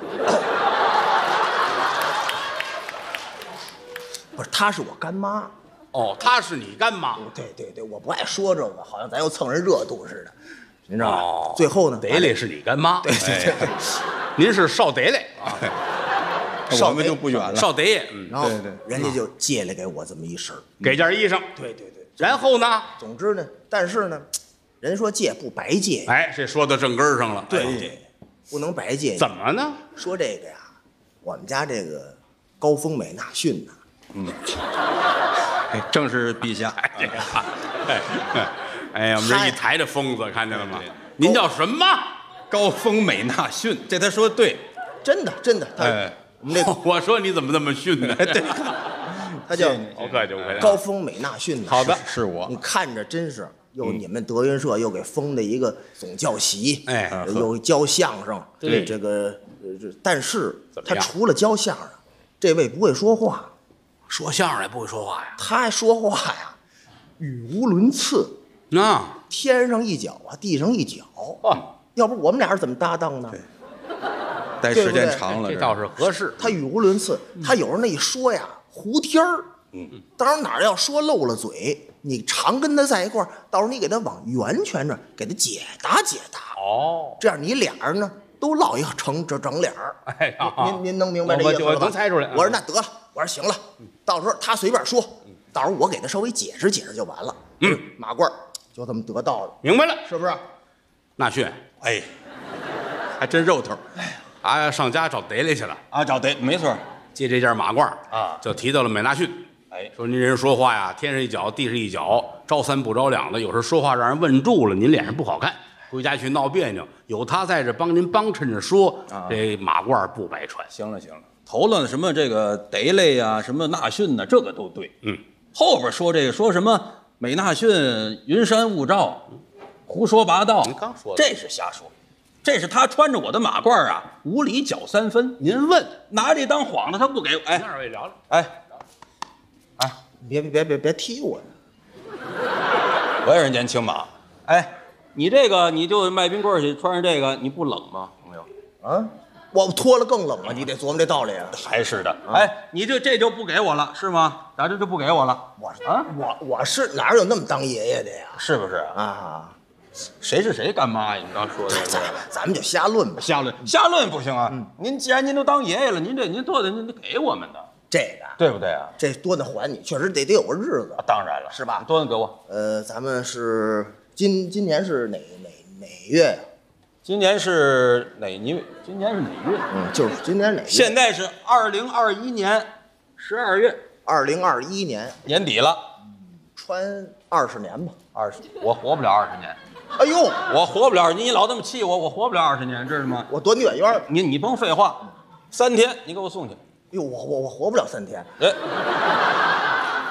[SPEAKER 4] 不是，她是我干妈。
[SPEAKER 2] 哦，她是你干妈，
[SPEAKER 4] 对对对，我不爱说这个，好像咱又蹭人热度似的，您知道吧？
[SPEAKER 2] 哦
[SPEAKER 4] 最后呢，
[SPEAKER 2] 得嘞是你干妈，
[SPEAKER 4] 对对对对，
[SPEAKER 2] 您是少得嘞啊，
[SPEAKER 3] 我们就不远了。
[SPEAKER 2] 少得爷，嗯，
[SPEAKER 4] 然后
[SPEAKER 3] 对对
[SPEAKER 4] 人家就借来给我这么一身儿。
[SPEAKER 2] 给件衣裳，
[SPEAKER 4] 对对对，
[SPEAKER 2] 然后呢？
[SPEAKER 4] 总之呢，但是呢，人说借不白借，
[SPEAKER 2] 哎，这说到正根儿上了。
[SPEAKER 4] 对
[SPEAKER 2] 哎
[SPEAKER 4] 对，不能白借。
[SPEAKER 2] 怎么呢？
[SPEAKER 4] 说这个呀？我们家这个高风美纳逊呐，
[SPEAKER 3] 哎正是陛下。
[SPEAKER 2] 这个，哎哎哎呀，我们这一抬着疯子，看见了吗
[SPEAKER 3] 对对？
[SPEAKER 2] 您叫什么？
[SPEAKER 3] 高风美纳逊，这他说的对。
[SPEAKER 4] 真的真的，他
[SPEAKER 3] 哎
[SPEAKER 4] 我们这个
[SPEAKER 2] 我说你怎么那么逊呢？对，
[SPEAKER 4] 他叫
[SPEAKER 2] 我客气，我客气。
[SPEAKER 4] 高风美纳逊呐。
[SPEAKER 2] 好的
[SPEAKER 3] 是我
[SPEAKER 4] 你看着真是又你们德云社又给封的一个总教习，
[SPEAKER 2] 哎
[SPEAKER 4] 呃又教相声，
[SPEAKER 2] 对
[SPEAKER 4] 这个呃这但是
[SPEAKER 2] 怎么样
[SPEAKER 4] 他除了教相声，这位不会说话，
[SPEAKER 2] 说相声也不会说话呀？
[SPEAKER 4] 他还说话呀，语无伦次，
[SPEAKER 2] 那
[SPEAKER 4] 天上一脚啊，地上一脚，
[SPEAKER 2] 哦，
[SPEAKER 4] 要不我们俩是怎么搭档呢？
[SPEAKER 3] 待时间长了，
[SPEAKER 2] 这倒是合适。
[SPEAKER 4] 他语无伦次，他有时候那一说呀，胡天儿。嗯，当然哪儿要说漏了嘴，你常跟他在一块儿，到时候你给他往圆圈这儿给他解答解答，
[SPEAKER 2] 哦，
[SPEAKER 4] 这样你俩人呢都落一成这整脸儿。
[SPEAKER 2] 哎呀，
[SPEAKER 4] 您您能明白这
[SPEAKER 2] 我我
[SPEAKER 4] 意思了吧？
[SPEAKER 2] 能猜出来。
[SPEAKER 4] 我说那得了，我说行了，到时候他随便说，到时候我给他稍微解释解释就完了。嗯，马褂儿就这么得到了，
[SPEAKER 2] 明白了，
[SPEAKER 4] 是不是？
[SPEAKER 2] 纳逊，
[SPEAKER 3] 哎，还真肉头。
[SPEAKER 2] 啊，上家找得来去了，
[SPEAKER 3] 啊，找得没错。
[SPEAKER 2] 借这件马褂
[SPEAKER 3] 啊
[SPEAKER 2] 就提到了美纳逊。
[SPEAKER 3] 哎，
[SPEAKER 2] 说您人说话呀，天上一脚，地上一脚，招三不着两的，有时候说话让人问住了，您脸上不好看，回家去闹别扭。有他在这帮您帮衬着说，
[SPEAKER 3] 啊
[SPEAKER 2] 这马褂不白穿。
[SPEAKER 3] 行了行了，头了什么这个得类呀，什么纳逊呐，这个都对。
[SPEAKER 2] 嗯，
[SPEAKER 3] 后边说这个说什么美纳逊云山雾罩，胡说八道。
[SPEAKER 2] 您刚说的
[SPEAKER 3] 这是瞎说，这是他穿着我的马褂啊，无理搅三分。
[SPEAKER 2] 您问，
[SPEAKER 3] 拿这当幌子，他不给。
[SPEAKER 2] 哎，
[SPEAKER 3] 哎
[SPEAKER 2] 二位聊聊。
[SPEAKER 3] 哎，
[SPEAKER 4] 别别别别别踢我！
[SPEAKER 3] 我也是年轻马。哎，你这个你就卖冰棍去，穿上这个你不冷吗，朋友？
[SPEAKER 4] 啊，我脱了更冷啊！你得琢磨这道理啊！
[SPEAKER 3] 还是的。哎，你这这就不给我了是吗？咋这就不给我了？
[SPEAKER 4] 我
[SPEAKER 3] 啊，
[SPEAKER 4] 我我是哪有那么当爷爷的呀？
[SPEAKER 3] 是不是？
[SPEAKER 4] 啊，
[SPEAKER 3] 谁是谁干妈呀？你刚说的这
[SPEAKER 4] 咱
[SPEAKER 3] 个。
[SPEAKER 4] 咱们就瞎论吧。
[SPEAKER 3] 瞎论瞎论不行啊！您既然您都当爷爷了，您这您多得您得给我们的，
[SPEAKER 4] 这个
[SPEAKER 3] 对不对啊？
[SPEAKER 4] 这多得还你，确实得得有个日子。
[SPEAKER 3] 当然了，
[SPEAKER 4] 是吧
[SPEAKER 3] 多得给我。
[SPEAKER 4] 呃，咱们是今今年是哪哪哪月呀？
[SPEAKER 3] 今年是哪年？今年是哪月？
[SPEAKER 4] 嗯，就是今年哪月？
[SPEAKER 3] 现在是二零二一年十二月
[SPEAKER 4] 二零二一年，
[SPEAKER 3] 年底了，
[SPEAKER 4] 穿二十年吧。
[SPEAKER 3] 二十，我活不了二十年，
[SPEAKER 4] 哎呦，
[SPEAKER 3] 我活不了。你老这么气我，我活不了二十年，知道吗？
[SPEAKER 4] 我躲你远远儿。
[SPEAKER 3] 你你甭废话，三天你给我送去。
[SPEAKER 4] 哎呦，我我我活不了三天。
[SPEAKER 3] 哎，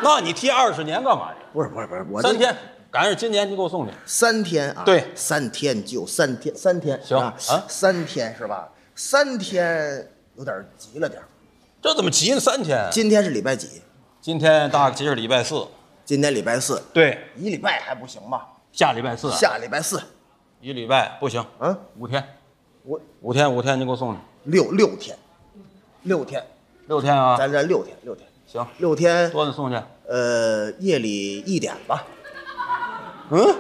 [SPEAKER 3] 那你提二十年干嘛去？
[SPEAKER 4] 不是不是不是，我
[SPEAKER 3] 三天，赶上今年你给我送去。
[SPEAKER 4] 三天啊，
[SPEAKER 3] 对
[SPEAKER 4] 三天就三天，三天
[SPEAKER 3] 行
[SPEAKER 4] 啊，
[SPEAKER 3] 啊
[SPEAKER 4] 三天是吧？三天有点急了点儿。
[SPEAKER 3] 这怎么急呢？三天？
[SPEAKER 4] 今天是礼拜几？
[SPEAKER 3] 今天大吉是礼拜四。
[SPEAKER 4] 今天礼拜四，
[SPEAKER 3] 对，
[SPEAKER 4] 一礼拜还不行吗？
[SPEAKER 3] 下礼拜四。
[SPEAKER 4] 下礼拜四，
[SPEAKER 3] 一礼拜不行，
[SPEAKER 4] 嗯，
[SPEAKER 3] 五天，
[SPEAKER 4] 我
[SPEAKER 3] 五天五天你给我送去。
[SPEAKER 4] 六六天，六天，
[SPEAKER 3] 六天啊？
[SPEAKER 4] 咱这六天，六天，
[SPEAKER 3] 行，
[SPEAKER 4] 六天，
[SPEAKER 3] 多少送去？
[SPEAKER 4] 呃，夜里一点吧。
[SPEAKER 3] 嗯，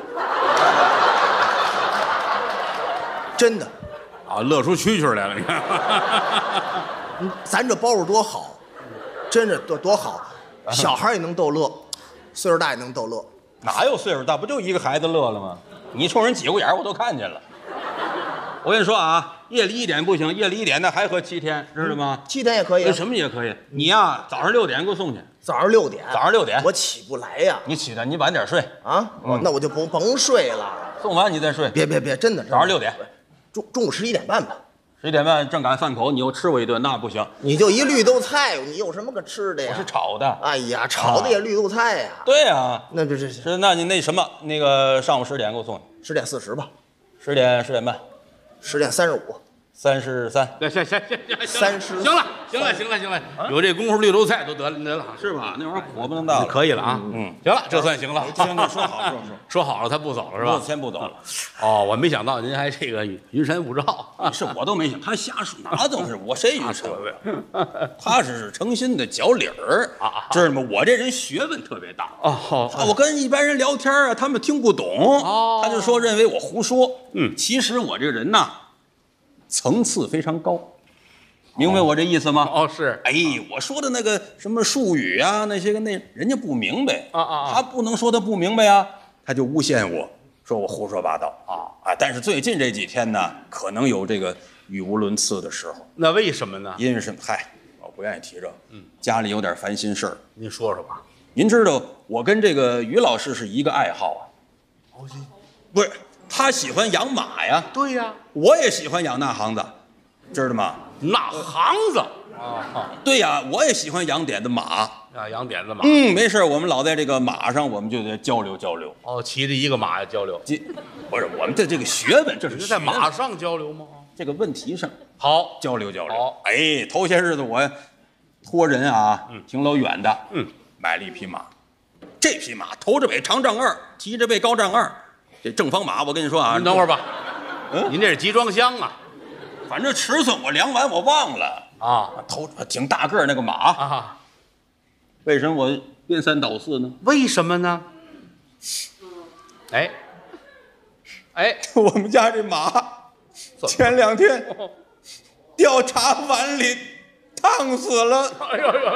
[SPEAKER 4] 真的，
[SPEAKER 2] 啊，乐出蛐蛐来了，你看。
[SPEAKER 4] 咱这包袱多好，真是多多好，小孩也能逗乐，岁数大也能逗乐。
[SPEAKER 3] 哪有岁数大？不就一个孩子乐了吗？你冲人挤过眼儿我都看见了。我跟你说啊，夜里一点不行，夜里一点那还合七天，知道吗？
[SPEAKER 4] 七点也可以啊，
[SPEAKER 3] 什么也可以。你呀，早上六点给我送去。
[SPEAKER 4] 早上六点，
[SPEAKER 3] 早上六点
[SPEAKER 4] 我起不来呀。
[SPEAKER 3] 你起来，你晚点睡
[SPEAKER 4] 啊，我那我就甭甭睡了。
[SPEAKER 3] 送完你再睡。
[SPEAKER 4] 别别别，真的，
[SPEAKER 3] 早上六点，
[SPEAKER 4] 中中午十一点半吧。
[SPEAKER 3] 十一点半正赶饭口，你又吃我一顿，那不行。
[SPEAKER 4] 你就一绿豆菜，你有什么可吃的呀？
[SPEAKER 3] 我是炒的。
[SPEAKER 4] 哎呀，炒的也绿豆菜呀。
[SPEAKER 3] 对呀，
[SPEAKER 4] 那这这
[SPEAKER 3] 是，那你那什么，那个上午十点给我送去。
[SPEAKER 4] 十点四十吧，
[SPEAKER 3] 十点十点半，
[SPEAKER 4] 十点三十五，
[SPEAKER 3] 三十三。
[SPEAKER 2] 行行行行行，
[SPEAKER 4] 三十
[SPEAKER 2] 行了行了行了行了，有这功夫绿豆菜都得了得了，
[SPEAKER 3] 是吧？那玩意儿火不能大。
[SPEAKER 2] 可以了啊。
[SPEAKER 3] 嗯，
[SPEAKER 2] 行了，这算行了。
[SPEAKER 3] 行，那说好说说。
[SPEAKER 2] 说好了，他不走了是吧？
[SPEAKER 3] 先不走了。
[SPEAKER 2] 哦，我没想到您还这个云山雾罩。
[SPEAKER 3] 是我都没想，他瞎说，哪都是我谁云山？他是诚心的讲理儿啊，知道吗？我这人学问特别大
[SPEAKER 2] 哦，
[SPEAKER 3] 啊，我跟一般人聊天啊，他们听不懂，
[SPEAKER 2] 哦，
[SPEAKER 3] 他就说认为我胡说。
[SPEAKER 2] 嗯，
[SPEAKER 3] 其实我这个人呐，层次非常高，明白我这意思吗？
[SPEAKER 2] 哦，是。
[SPEAKER 3] 哎，我说的那个什么术语啊，那些个那人家不明白
[SPEAKER 2] 啊啊，
[SPEAKER 3] 他不能说他不明白啊，他就诬陷我。说我胡说八道啊啊！但是最近这几天呢，可能有这个语无伦次的时候。
[SPEAKER 2] 那为什么呢？
[SPEAKER 3] 因为什么？嗨，我不愿意提这。嗯，家里有点烦心事儿。
[SPEAKER 2] 您说说吧。
[SPEAKER 3] 您知道我跟这个于老师是一个爱好啊。
[SPEAKER 2] 哦，
[SPEAKER 3] 不是，他喜欢养马呀。
[SPEAKER 2] 对呀，
[SPEAKER 3] 我也喜欢养那行子，知道吗？
[SPEAKER 2] 那行子啊，
[SPEAKER 3] 对呀，我也喜欢养点的马。
[SPEAKER 2] 啊，养点子马。
[SPEAKER 3] 嗯，没事，我们老在这个马上，我们就得交流交流。
[SPEAKER 2] 哦，骑着一个马交流。
[SPEAKER 3] 这不是我们的这个学问，这是
[SPEAKER 2] 在马上交流吗？
[SPEAKER 3] 这个问题上
[SPEAKER 2] 好
[SPEAKER 3] 交流交流。
[SPEAKER 2] 好，
[SPEAKER 3] 哎，头些日子我托人啊，
[SPEAKER 2] 嗯，
[SPEAKER 3] 挺老远的，
[SPEAKER 2] 嗯，
[SPEAKER 3] 买了一匹马。这匹马头着尾长丈二，提着背高丈二，这正方马，我跟你说啊，
[SPEAKER 2] 您等会儿吧。
[SPEAKER 3] 嗯，
[SPEAKER 2] 您这是集装箱啊？
[SPEAKER 3] 反正尺寸我量完我忘了
[SPEAKER 2] 啊，
[SPEAKER 3] 头挺大个儿那个马
[SPEAKER 2] 啊。
[SPEAKER 3] 为什么我颠三倒四呢？
[SPEAKER 2] 为什么呢？哎，哎，
[SPEAKER 3] 我们家这马前两天掉茶碗里烫死了。
[SPEAKER 2] 哎呦呦呦！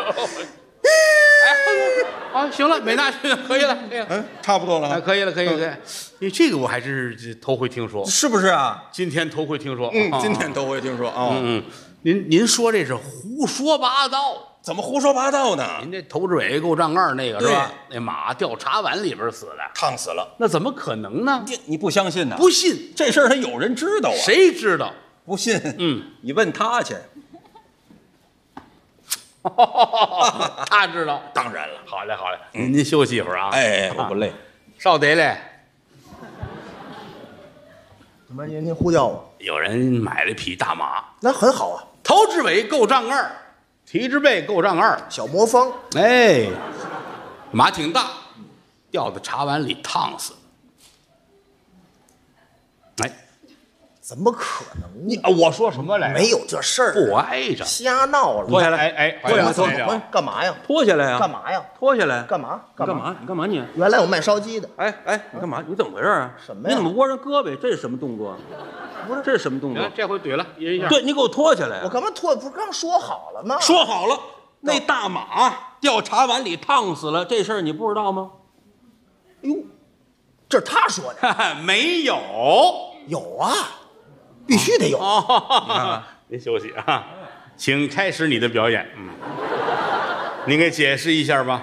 [SPEAKER 2] 哎，好，行了，美娜去可以了，可以了，
[SPEAKER 3] 嗯，差不多了，
[SPEAKER 2] 哎，可以了，可以了，可以了。因为这个我还是头回听说，
[SPEAKER 3] 是不是啊？
[SPEAKER 2] 今天头回听说，
[SPEAKER 3] 嗯，今天头回听说啊。
[SPEAKER 2] 嗯嗯，您您说这是胡说八道。
[SPEAKER 3] 怎么胡说八道呢？
[SPEAKER 2] 您这头至尾够丈二那个是吧？那马掉茶碗里边死的，
[SPEAKER 3] 烫死了，
[SPEAKER 2] 那怎么可能呢？
[SPEAKER 3] 你你不相信呢？
[SPEAKER 2] 不信
[SPEAKER 3] 这事儿还有人知道啊？
[SPEAKER 2] 谁知道？
[SPEAKER 3] 不信？
[SPEAKER 2] 嗯，
[SPEAKER 3] 你问他去。
[SPEAKER 2] 他知道。
[SPEAKER 3] 当然了。
[SPEAKER 2] 好嘞，好嘞，您您休息一会儿啊。
[SPEAKER 3] 哎，我不累。
[SPEAKER 2] 稍得嘞。
[SPEAKER 4] 怎么您您呼叫我？
[SPEAKER 2] 有人买了匹大马，
[SPEAKER 4] 那很好啊，
[SPEAKER 2] 头至尾够丈二。提之背够丈二，
[SPEAKER 4] 小魔方，
[SPEAKER 2] 哎，马挺大，掉到茶碗里烫死了。哎，
[SPEAKER 4] 怎么可能呢？
[SPEAKER 2] 啊，我说什么来着？
[SPEAKER 4] 没有这事儿，
[SPEAKER 2] 不挨着，
[SPEAKER 4] 瞎闹了。
[SPEAKER 3] 脱下来，
[SPEAKER 2] 哎哎，
[SPEAKER 4] 脱下来，脱
[SPEAKER 2] 下来，
[SPEAKER 4] 干嘛呀？
[SPEAKER 3] 脱下来呀！
[SPEAKER 4] 干嘛呀？
[SPEAKER 3] 脱下来，
[SPEAKER 4] 干嘛？
[SPEAKER 3] 干嘛？你干嘛你？
[SPEAKER 4] 原来我卖烧鸡的。
[SPEAKER 3] 哎哎，你干嘛？你怎么回事啊？
[SPEAKER 4] 什么呀？
[SPEAKER 3] 你怎么窝上胳膊？这是什么动作？不是，这是什么动作？
[SPEAKER 2] 这回怼了，一人一下。
[SPEAKER 3] 对，你给我脱下来。
[SPEAKER 4] 我干嘛脱？不是刚说好了吗？
[SPEAKER 3] 说好了。那大马掉茶碗里烫死了，这事儿你不知道吗？
[SPEAKER 4] 哎呦，这是他说的。
[SPEAKER 2] 没有，
[SPEAKER 4] 有啊，必须得有。
[SPEAKER 2] 哦，您休息啊，请开始你的表演。嗯，您给解释一下吧。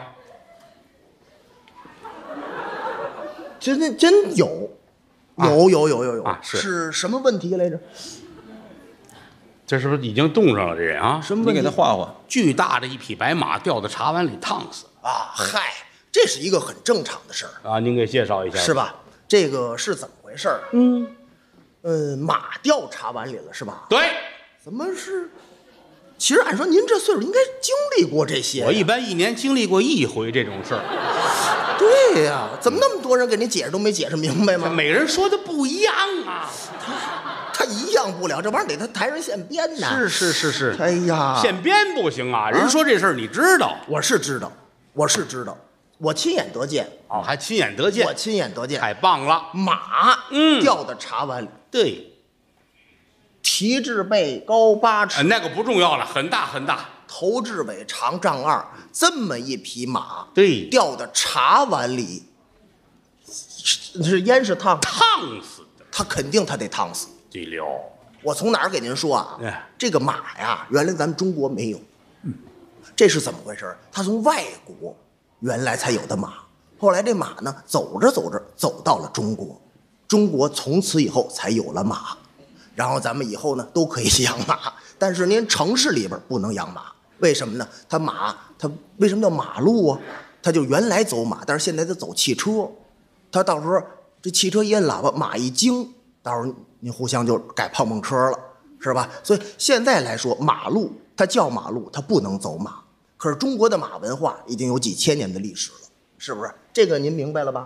[SPEAKER 4] 真真真有，有有有有有
[SPEAKER 2] 啊！是
[SPEAKER 4] 是什么问题来着？
[SPEAKER 2] 这是不是已经冻上了？这人啊，
[SPEAKER 4] 什么问题？
[SPEAKER 3] 你给他画画。
[SPEAKER 2] 巨大的一匹白马掉到茶碗里烫死了。
[SPEAKER 4] 啊，嗨，这是一个很正常的事儿
[SPEAKER 2] 啊，您给介绍一下，
[SPEAKER 4] 是？吧？这个是怎么回事儿？
[SPEAKER 2] 嗯，
[SPEAKER 4] 呃，马掉茶碗里了，是吧？
[SPEAKER 2] 对，
[SPEAKER 4] 怎么是？其实按说您这岁数应该经历过这些呀。
[SPEAKER 2] 我一般一年经历过一回这种事儿，
[SPEAKER 4] 对呀，怎么那么多人给您解释都没解释明白吗？
[SPEAKER 2] 每人说的不一样啊。
[SPEAKER 4] 他一样不了，这玩意儿得他台上现编呢。
[SPEAKER 2] 是是是是，
[SPEAKER 4] 哎呀，
[SPEAKER 2] 现编不行啊！人说这事儿你知道
[SPEAKER 4] 我是知道，我是知道，我亲眼得见，
[SPEAKER 2] 哦，还亲眼得见
[SPEAKER 4] 我，亲眼得见，
[SPEAKER 2] 太棒了。
[SPEAKER 4] 马
[SPEAKER 2] 嗯
[SPEAKER 4] 掉到茶碗里，
[SPEAKER 2] 对，
[SPEAKER 4] 蹄至背高八尺，
[SPEAKER 2] 呃那个不重要了，很大很大。
[SPEAKER 4] 头至尾长丈二，这么一匹马，
[SPEAKER 2] 对
[SPEAKER 4] 掉到茶碗里，是是烟是烫，
[SPEAKER 2] 烫死的，
[SPEAKER 4] 他肯定他得烫死。
[SPEAKER 2] 对了。
[SPEAKER 4] 我从哪儿给您说啊？
[SPEAKER 2] 哎
[SPEAKER 4] 这个马呀，原来咱们中国没有，这是怎么回事？他从外国原来才有的马，后来这马呢，走着走着走到了中国，中国从此以后才有了马，然后咱们以后呢都可以养马，但是您城市里边不能养马，为什么呢？它马它为什么叫马路啊？它就原来走马，但是现在它走汽车，它到时候这汽车一摁喇叭，马一惊，到时候您互相就改碰碰车了，是吧？所以现在来说，马路它叫马路，它不能走马。可是中国的马文化已经有几千年的历史了，是不是？这个您明白了吧？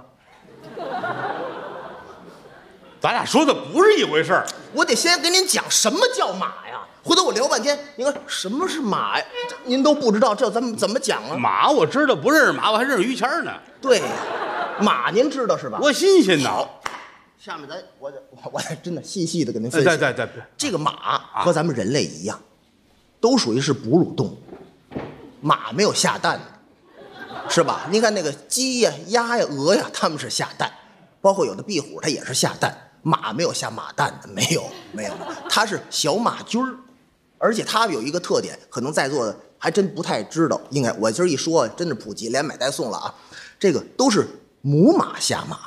[SPEAKER 2] 咱俩说的不是一回事儿。
[SPEAKER 4] 我得先给您讲什么叫马呀，回头我聊半天，您看什么是马呀？这您都不知道，这咱们怎么讲啊？
[SPEAKER 2] 马我知道，不认识马我还认识于谦儿呢，
[SPEAKER 4] 对呀，马您知道是吧？
[SPEAKER 2] 多新鲜呐！
[SPEAKER 4] 下面咱我我我真的细细的给您分析。
[SPEAKER 2] 对对对对，
[SPEAKER 4] 这个马和咱们人类一样，都属于是哺乳动物。马没有下蛋的，是吧？您看那个鸡呀、鸭呀、鹅呀，它们是下蛋，包括有的壁虎它也是下蛋。马没有下马蛋的，没有没有，它是小马驹儿，而且它有一个特点，可能在座的还真不太知道。应该我今儿一说，真的普及，连买带送了啊！这个都是母马下马。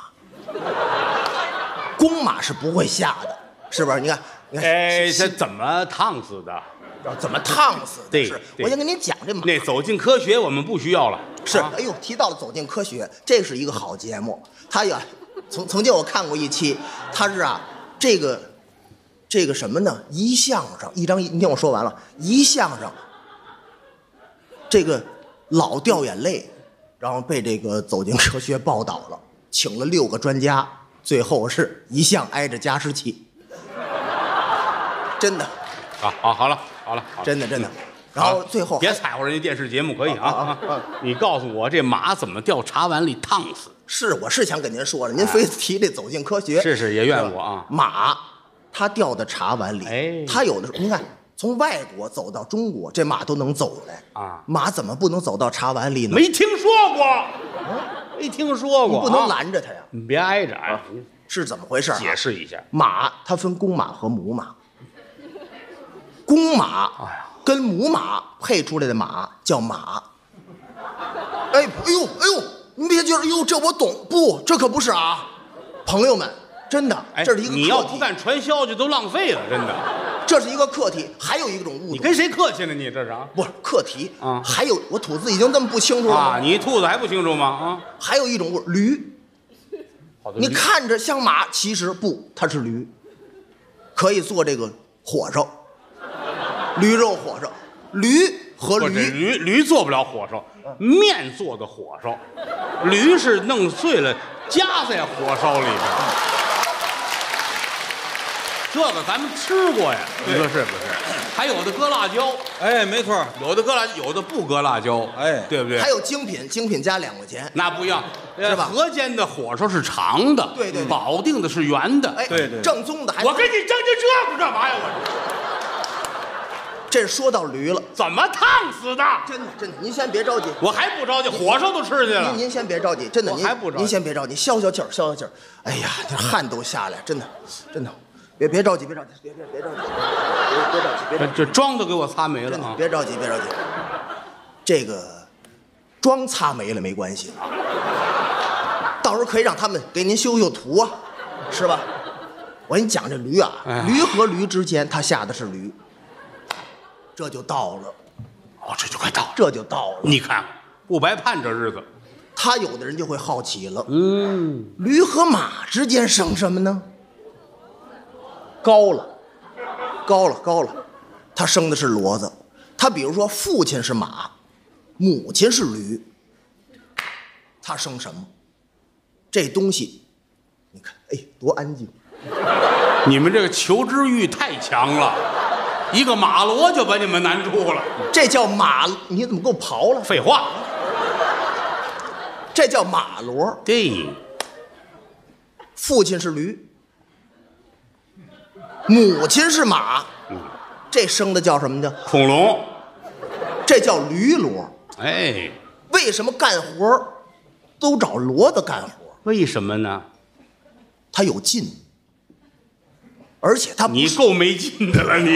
[SPEAKER 4] 公马是不会下的，是不是？你看，你看，
[SPEAKER 2] 哎，这怎么烫死的？
[SPEAKER 4] 怎么烫死的？
[SPEAKER 2] 对
[SPEAKER 4] 是，
[SPEAKER 2] 对
[SPEAKER 4] 我先跟您讲这马。
[SPEAKER 2] 那走进科学我们不需要了。
[SPEAKER 4] 是，
[SPEAKER 2] 啊
[SPEAKER 4] 哎呦，提到了走进科学，这是一个好节目。它呀，曾曾经我看过一期，它是啊，这个这个什么呢？一相声，一张，你听我说完了，一相声，这个老掉眼泪，然后被这个走进科学报道了，请了六个专家，最后是一项挨着加湿器，真的，
[SPEAKER 2] 啊，好，好了，好了，好了
[SPEAKER 4] 真的，真的。然后最后还
[SPEAKER 2] 别踩乎人家电视节目，可以啊
[SPEAKER 4] 啊啊啊
[SPEAKER 2] 你告诉我这马怎么掉茶碗里烫死？
[SPEAKER 4] 是，我是想跟您说了，您非提这走进科学，
[SPEAKER 2] 是是也怨我啊。
[SPEAKER 4] 马，它掉到茶碗里，
[SPEAKER 2] 哎
[SPEAKER 4] 它有的时候，您看，从外国走到中国，这马都能走来
[SPEAKER 2] 啊，
[SPEAKER 4] 马怎么不能走到茶碗里呢？
[SPEAKER 2] 没听说过，没听说过，
[SPEAKER 4] 你不能
[SPEAKER 2] 啊
[SPEAKER 4] 拦着它呀，
[SPEAKER 2] 你别挨着，哎，你
[SPEAKER 4] 是怎么回事啊？
[SPEAKER 2] 解释一下。
[SPEAKER 4] 马它分公马和母马，公马
[SPEAKER 2] 哎呀
[SPEAKER 4] 跟母马配出来的马叫马。哎，哎呦，哎呦，你别觉得，哎呦，这我懂，不，这可不是啊，朋友们，真的，
[SPEAKER 2] 哎，
[SPEAKER 4] 这是一个课题。
[SPEAKER 2] 你要不干传销去都浪费了，真的。
[SPEAKER 4] 这是一个课题，还有一种物种，
[SPEAKER 2] 你跟谁客气呢？你这是啊？
[SPEAKER 4] 不是课题
[SPEAKER 2] 啊
[SPEAKER 4] 还有我吐字已经这么不清楚了吗？
[SPEAKER 2] 啊，你兔子还不清楚吗？啊，
[SPEAKER 4] 还有一种物驴，
[SPEAKER 2] 好多
[SPEAKER 4] 你看着像马，其实不，它是驴，可以做这个火烧，驴肉火烧，驴和
[SPEAKER 2] 不是
[SPEAKER 4] 驴
[SPEAKER 2] 驴驴做不了火烧，面做的火烧，驴是弄碎了夹在火烧里边。这个咱们吃过呀，你说是不是？还有的搁辣椒，
[SPEAKER 3] 哎，没错，
[SPEAKER 2] 有的搁辣，有的不搁辣椒，
[SPEAKER 3] 哎
[SPEAKER 2] 对不对？
[SPEAKER 4] 还有精品，精品加两块钱，
[SPEAKER 2] 那不一样，
[SPEAKER 4] 是吧
[SPEAKER 2] 河间的火烧是长的，
[SPEAKER 4] 对对对
[SPEAKER 2] 保定的是圆的。
[SPEAKER 4] 哎，
[SPEAKER 3] 对对
[SPEAKER 4] 正宗的还
[SPEAKER 2] 我跟你争这这个干嘛呀？我
[SPEAKER 4] 这说到驴了，
[SPEAKER 2] 怎么烫死的？
[SPEAKER 4] 真的真的，您先别着急，
[SPEAKER 2] 我还不着急，火烧都吃去了
[SPEAKER 4] 您。您先别着急，真的，您
[SPEAKER 2] 我还不着急
[SPEAKER 4] 您先别着急，消消气儿，消消气儿。哎呀，这汗都下来，真的，真的，别别着急，别着急，别别别着急，别别着急，别着急。
[SPEAKER 2] 这这妆都给我擦没了
[SPEAKER 4] 真的，
[SPEAKER 2] 啊！
[SPEAKER 4] 别着急，别着急。这个妆擦没了没关系，到时候可以让他们给您修修图啊，是吧？我给你讲这驴啊，
[SPEAKER 2] 哎
[SPEAKER 4] 驴和驴之间，它下的是驴，这就到了，
[SPEAKER 2] 哦，这就快到了。
[SPEAKER 4] 这就到了。
[SPEAKER 2] 你看看， 不白盼这日子。
[SPEAKER 4] 他有的人就会好奇了，
[SPEAKER 2] 嗯，
[SPEAKER 4] 驴和马之间生什么呢？高了，高了，高了，他生的是骡子。他比如说父亲是马，母亲是驴，他生什么？这东西，你看，哎，多安静！
[SPEAKER 2] 你们这个求知欲太强了，一个马骡就把你们难住了。
[SPEAKER 4] 这叫马，你怎么给我刨了？
[SPEAKER 2] 废话，
[SPEAKER 4] 这叫马骡。
[SPEAKER 2] 对，
[SPEAKER 4] 父亲是驴，母亲是马，这生的叫什么叫
[SPEAKER 2] 恐龙。
[SPEAKER 4] 这叫驴骡。
[SPEAKER 2] 哎，
[SPEAKER 4] 为什么干活都找骡子干活？
[SPEAKER 2] 为什么呢？
[SPEAKER 4] 它有劲，而且它不
[SPEAKER 2] 你够没劲的了你。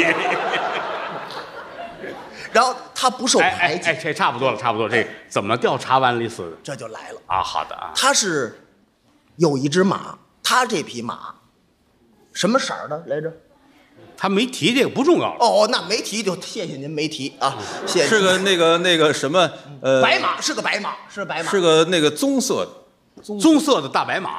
[SPEAKER 4] 然后它不受
[SPEAKER 2] 哎
[SPEAKER 4] 排挤。
[SPEAKER 2] 哎哎，这差不多了，差不多。这怎么掉茶碗里死的？
[SPEAKER 4] 这就来了
[SPEAKER 2] 啊，好的啊。
[SPEAKER 4] 它是有一只马，它这匹马什么色儿的来着？
[SPEAKER 2] 他没提这个不重要了。
[SPEAKER 4] 哦，那没提就谢谢您没提啊，谢谢。
[SPEAKER 3] 是个那个那个什么呃，
[SPEAKER 4] 白马，是个白马，是白马，
[SPEAKER 3] 是个那个棕色的。
[SPEAKER 2] 棕色的大白马。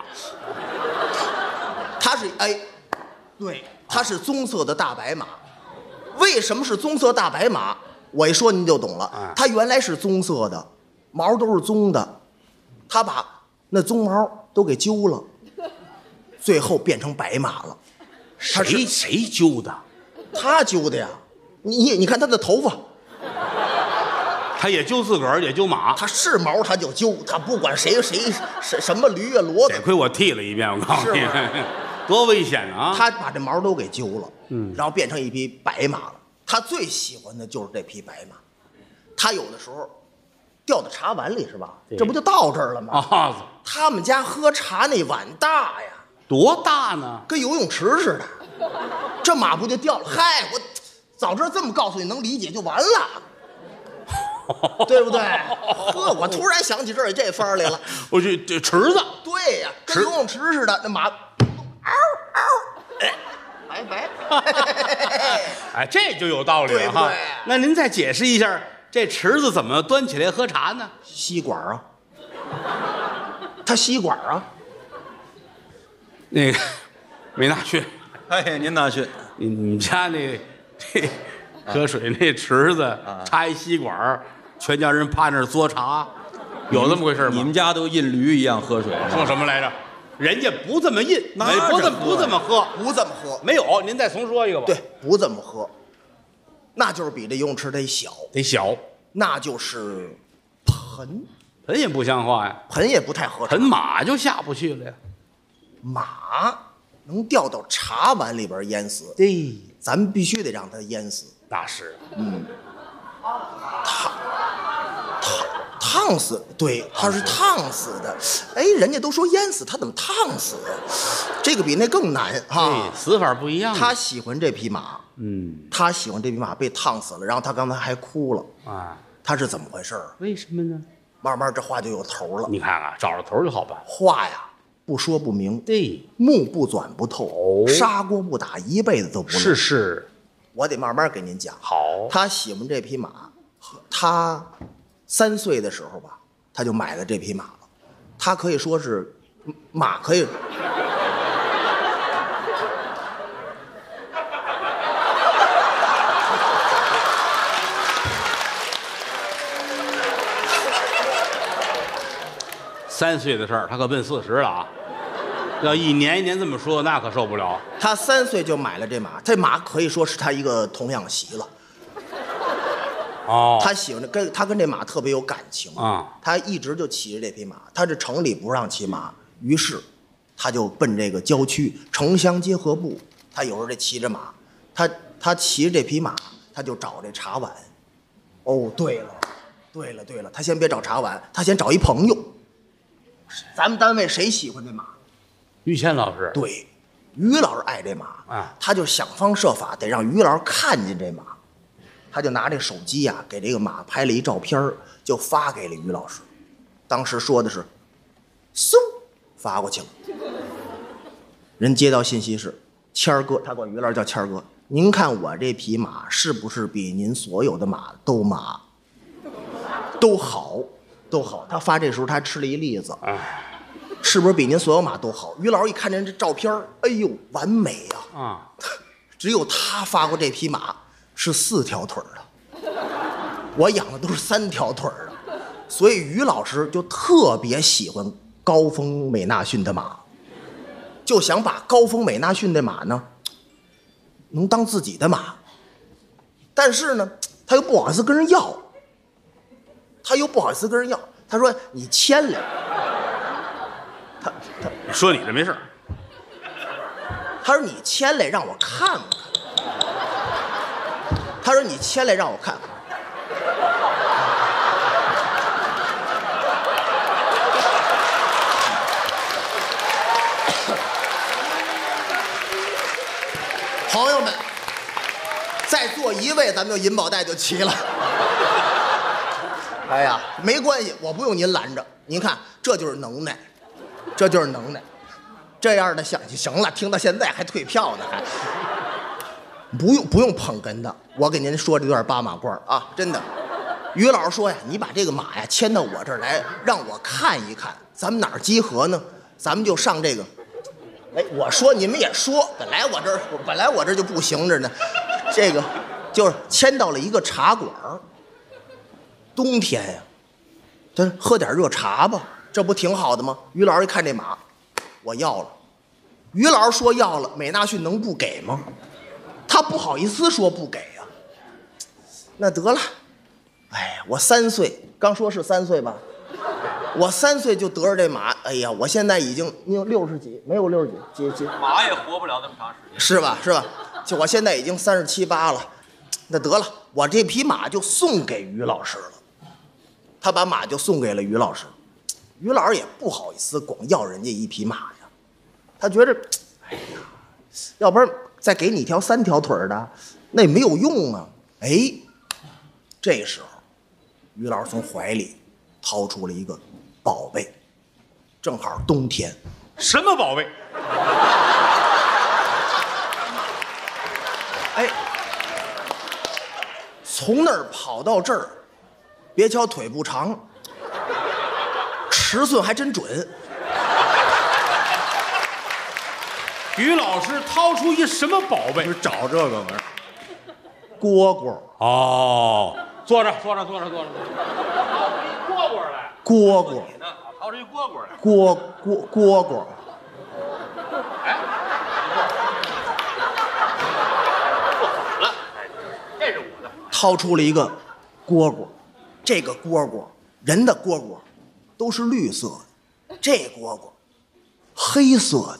[SPEAKER 4] 它是哎，对，它是棕色的大白马。为什么是棕色大白马？我一说您就懂了。
[SPEAKER 2] 嗯
[SPEAKER 4] 它原来是棕色的，毛都是棕的，它把那棕毛都给揪了，最后变成白马了。它是
[SPEAKER 2] 谁谁揪的？
[SPEAKER 4] 他揪的呀！你你看他的头发，
[SPEAKER 2] 他也揪自个儿，也揪马。
[SPEAKER 4] 他是毛他就揪，他不管谁谁什什么驴啊骡子，
[SPEAKER 2] 得亏我剃了一遍，我告诉你
[SPEAKER 4] 是吗，
[SPEAKER 2] 多危险啊！
[SPEAKER 4] 他把这毛都给揪了，
[SPEAKER 2] 嗯
[SPEAKER 4] 然后变成一匹白马了。他最喜欢的就是这匹白马，他有的时候掉到茶碗里是吧？
[SPEAKER 2] 对
[SPEAKER 4] 这不就到这儿了吗？
[SPEAKER 2] 啊，
[SPEAKER 4] 他们家喝茶那碗大呀，
[SPEAKER 2] 多大呢？
[SPEAKER 4] 跟游泳池似的，这马不就掉了？嗨，我早知道这么告诉你，能理解就完了。对不对？呵，我突然想起这儿这法儿来了。
[SPEAKER 2] 我去，这池子，
[SPEAKER 4] 对呀，跟
[SPEAKER 2] 池
[SPEAKER 4] 游泳池似的，那马，嗷嗷，哎，拜拜。
[SPEAKER 2] 哎，这就有道理了哈。
[SPEAKER 4] 对不对
[SPEAKER 2] 那您再解释一下，这池子怎么端起来喝茶呢？
[SPEAKER 4] 吸管啊，他吸管啊，
[SPEAKER 2] 那个没拿去，
[SPEAKER 3] 哎，您拿去。
[SPEAKER 2] 你你们家那这喝水那池子插一吸管儿，全家人趴那儿嘬茶，有这么回事吗？
[SPEAKER 3] 你们家都印驴一样喝水吗？
[SPEAKER 2] 说什么来着？人家不这么印，
[SPEAKER 3] 那
[SPEAKER 2] 哎不这么
[SPEAKER 3] 这喝
[SPEAKER 2] 不这么喝，
[SPEAKER 4] 不这么喝。
[SPEAKER 2] 没有。您再重说一个吧。
[SPEAKER 4] 对，，不这么喝，那就是比这游泳池得小，
[SPEAKER 2] 得小，
[SPEAKER 4] 那就是盆，
[SPEAKER 2] 盆也不像话呀，
[SPEAKER 4] 盆也不太合适。
[SPEAKER 2] 盆马就下不去了呀。
[SPEAKER 4] 马能掉到茶碗里边淹死，
[SPEAKER 2] 对，
[SPEAKER 4] 咱们必须得让它淹死。
[SPEAKER 2] 那是。
[SPEAKER 4] 烫死，对，他是烫死的。哎，人家都说淹死，他怎么烫死呀？这个比那更难哈
[SPEAKER 2] 对，。死法不一样。
[SPEAKER 4] 他喜欢这匹马，
[SPEAKER 2] 嗯
[SPEAKER 4] 他喜欢这匹马被烫死了，然后他刚才还哭了，
[SPEAKER 2] 啊，
[SPEAKER 4] 他是怎么回事儿？
[SPEAKER 2] 为什么呢？
[SPEAKER 4] 慢慢这话就有头了。
[SPEAKER 2] 你看看，找着头就好办。
[SPEAKER 4] 话呀，不说不明，
[SPEAKER 2] 对，
[SPEAKER 4] 目不转不透，
[SPEAKER 2] 哦
[SPEAKER 4] 砂锅不打一辈子都不
[SPEAKER 2] 是
[SPEAKER 4] 冷。
[SPEAKER 2] 是，
[SPEAKER 4] 我得慢慢给您讲。
[SPEAKER 2] 好。
[SPEAKER 4] 他喜欢这匹马，他三岁的时候吧，他就买了这匹马了。他可以说是马可以。
[SPEAKER 2] 三岁的事儿，他可奔四十了啊！要一年一年这么说，那可受不了。
[SPEAKER 4] 他三岁就买了这马，这马可以说是他一个童养媳了。
[SPEAKER 2] 哦，
[SPEAKER 4] 他喜欢这跟他跟这马特别有感情
[SPEAKER 2] 啊，
[SPEAKER 4] 他一直就骑着这匹马。他这城里不让骑马，于是他就奔这个郊区城乡结合部。他有时候这骑着马，他他骑着这匹马，他就找这茶碗。哦，对了，对了，对了，他先别找茶碗，他先找一朋友。咱们单位谁喜欢这马？
[SPEAKER 2] 于谦老师。
[SPEAKER 4] 对，于老师爱这马
[SPEAKER 2] 啊，
[SPEAKER 4] 他就想方设法得让于老师看见这马，他就拿这手机呀、给这个马拍了一照片儿就发给了于老师。当时说的是，嗖发过去了。人接到信息是，谦儿哥，他管于老师叫谦儿哥，您看我这匹马是不是比您所有的马都马都好？ 都好。他发这时候他还吃了一栗子，是不是比您所有马都好？于老师一看见这照片，哎呦，完美呀！
[SPEAKER 2] 啊，
[SPEAKER 4] 只有他发过这匹马是四条腿的，我养的都是三条腿的，所以于老师就特别喜欢高峰美纳逊的马，就想把高峰美纳逊的马呢能当自己的马，但是呢他又不好意思跟人要，他又不好意思跟人要，他说你牵来，他他
[SPEAKER 2] 说你的没事，
[SPEAKER 4] 他说你牵来让我看看，他说你牵来让我看看。朋友们，再坐一位，咱们就银保带就齐了。哎呀，没关系，我不用您拦着。您看，这就是能耐，这就是能耐。这样的想行了，听到现在还退票呢，还不用不用捧哏的。我给您说这段八马褂啊，真的。于老师说呀，你把这个马呀牵到我这儿来，让我看一看，咱们哪儿集合呢？咱们就上这个。哎，我说你们也说，本来我这儿本来我这就不行着呢，这个就是牵到了一个茶馆儿。冬天呀，咱喝点热茶吧，这不挺好的吗？于老师一看这马，我要了。于老师说要了，美纳逊能不给吗？他不好意思说不给呀、啊。那得了，哎呀，我三岁，刚说是三岁吧？我三岁就得着这马，哎呀，我现在已经你有六十几，没有六十几，几几
[SPEAKER 3] 马也活不了那么长时间，
[SPEAKER 4] 是吧？是吧？就我现在已经三十七八了，那得了，我这匹马就送给于老师了。他把马就送给了于老师，于老师也不好意思光要人家一匹马呀，他觉着，哎呀，要不然再给你一条三条腿的，那也没有用啊。哎，这时候，于老师从怀里掏出了一个宝贝，正好冬天。
[SPEAKER 2] 什么宝贝？
[SPEAKER 4] 哎，从那儿跑到这儿，别瞧腿不长，尺寸还真准。
[SPEAKER 2] 于老师掏出一什么宝贝？
[SPEAKER 4] 找这个玩意儿，蝈蝈。
[SPEAKER 2] 哦，坐着，坐着，坐着，坐着。蝈蝈来。
[SPEAKER 4] 蝈蝈。
[SPEAKER 3] 掏出一蝈蝈来。
[SPEAKER 4] 蝈蝈蝈蝈。
[SPEAKER 2] 哎，不好了，这是我的。
[SPEAKER 4] 掏出了一个蝈蝈，这个蝈蝈，人的蝈蝈都是绿色的，这蝈蝈黑色的。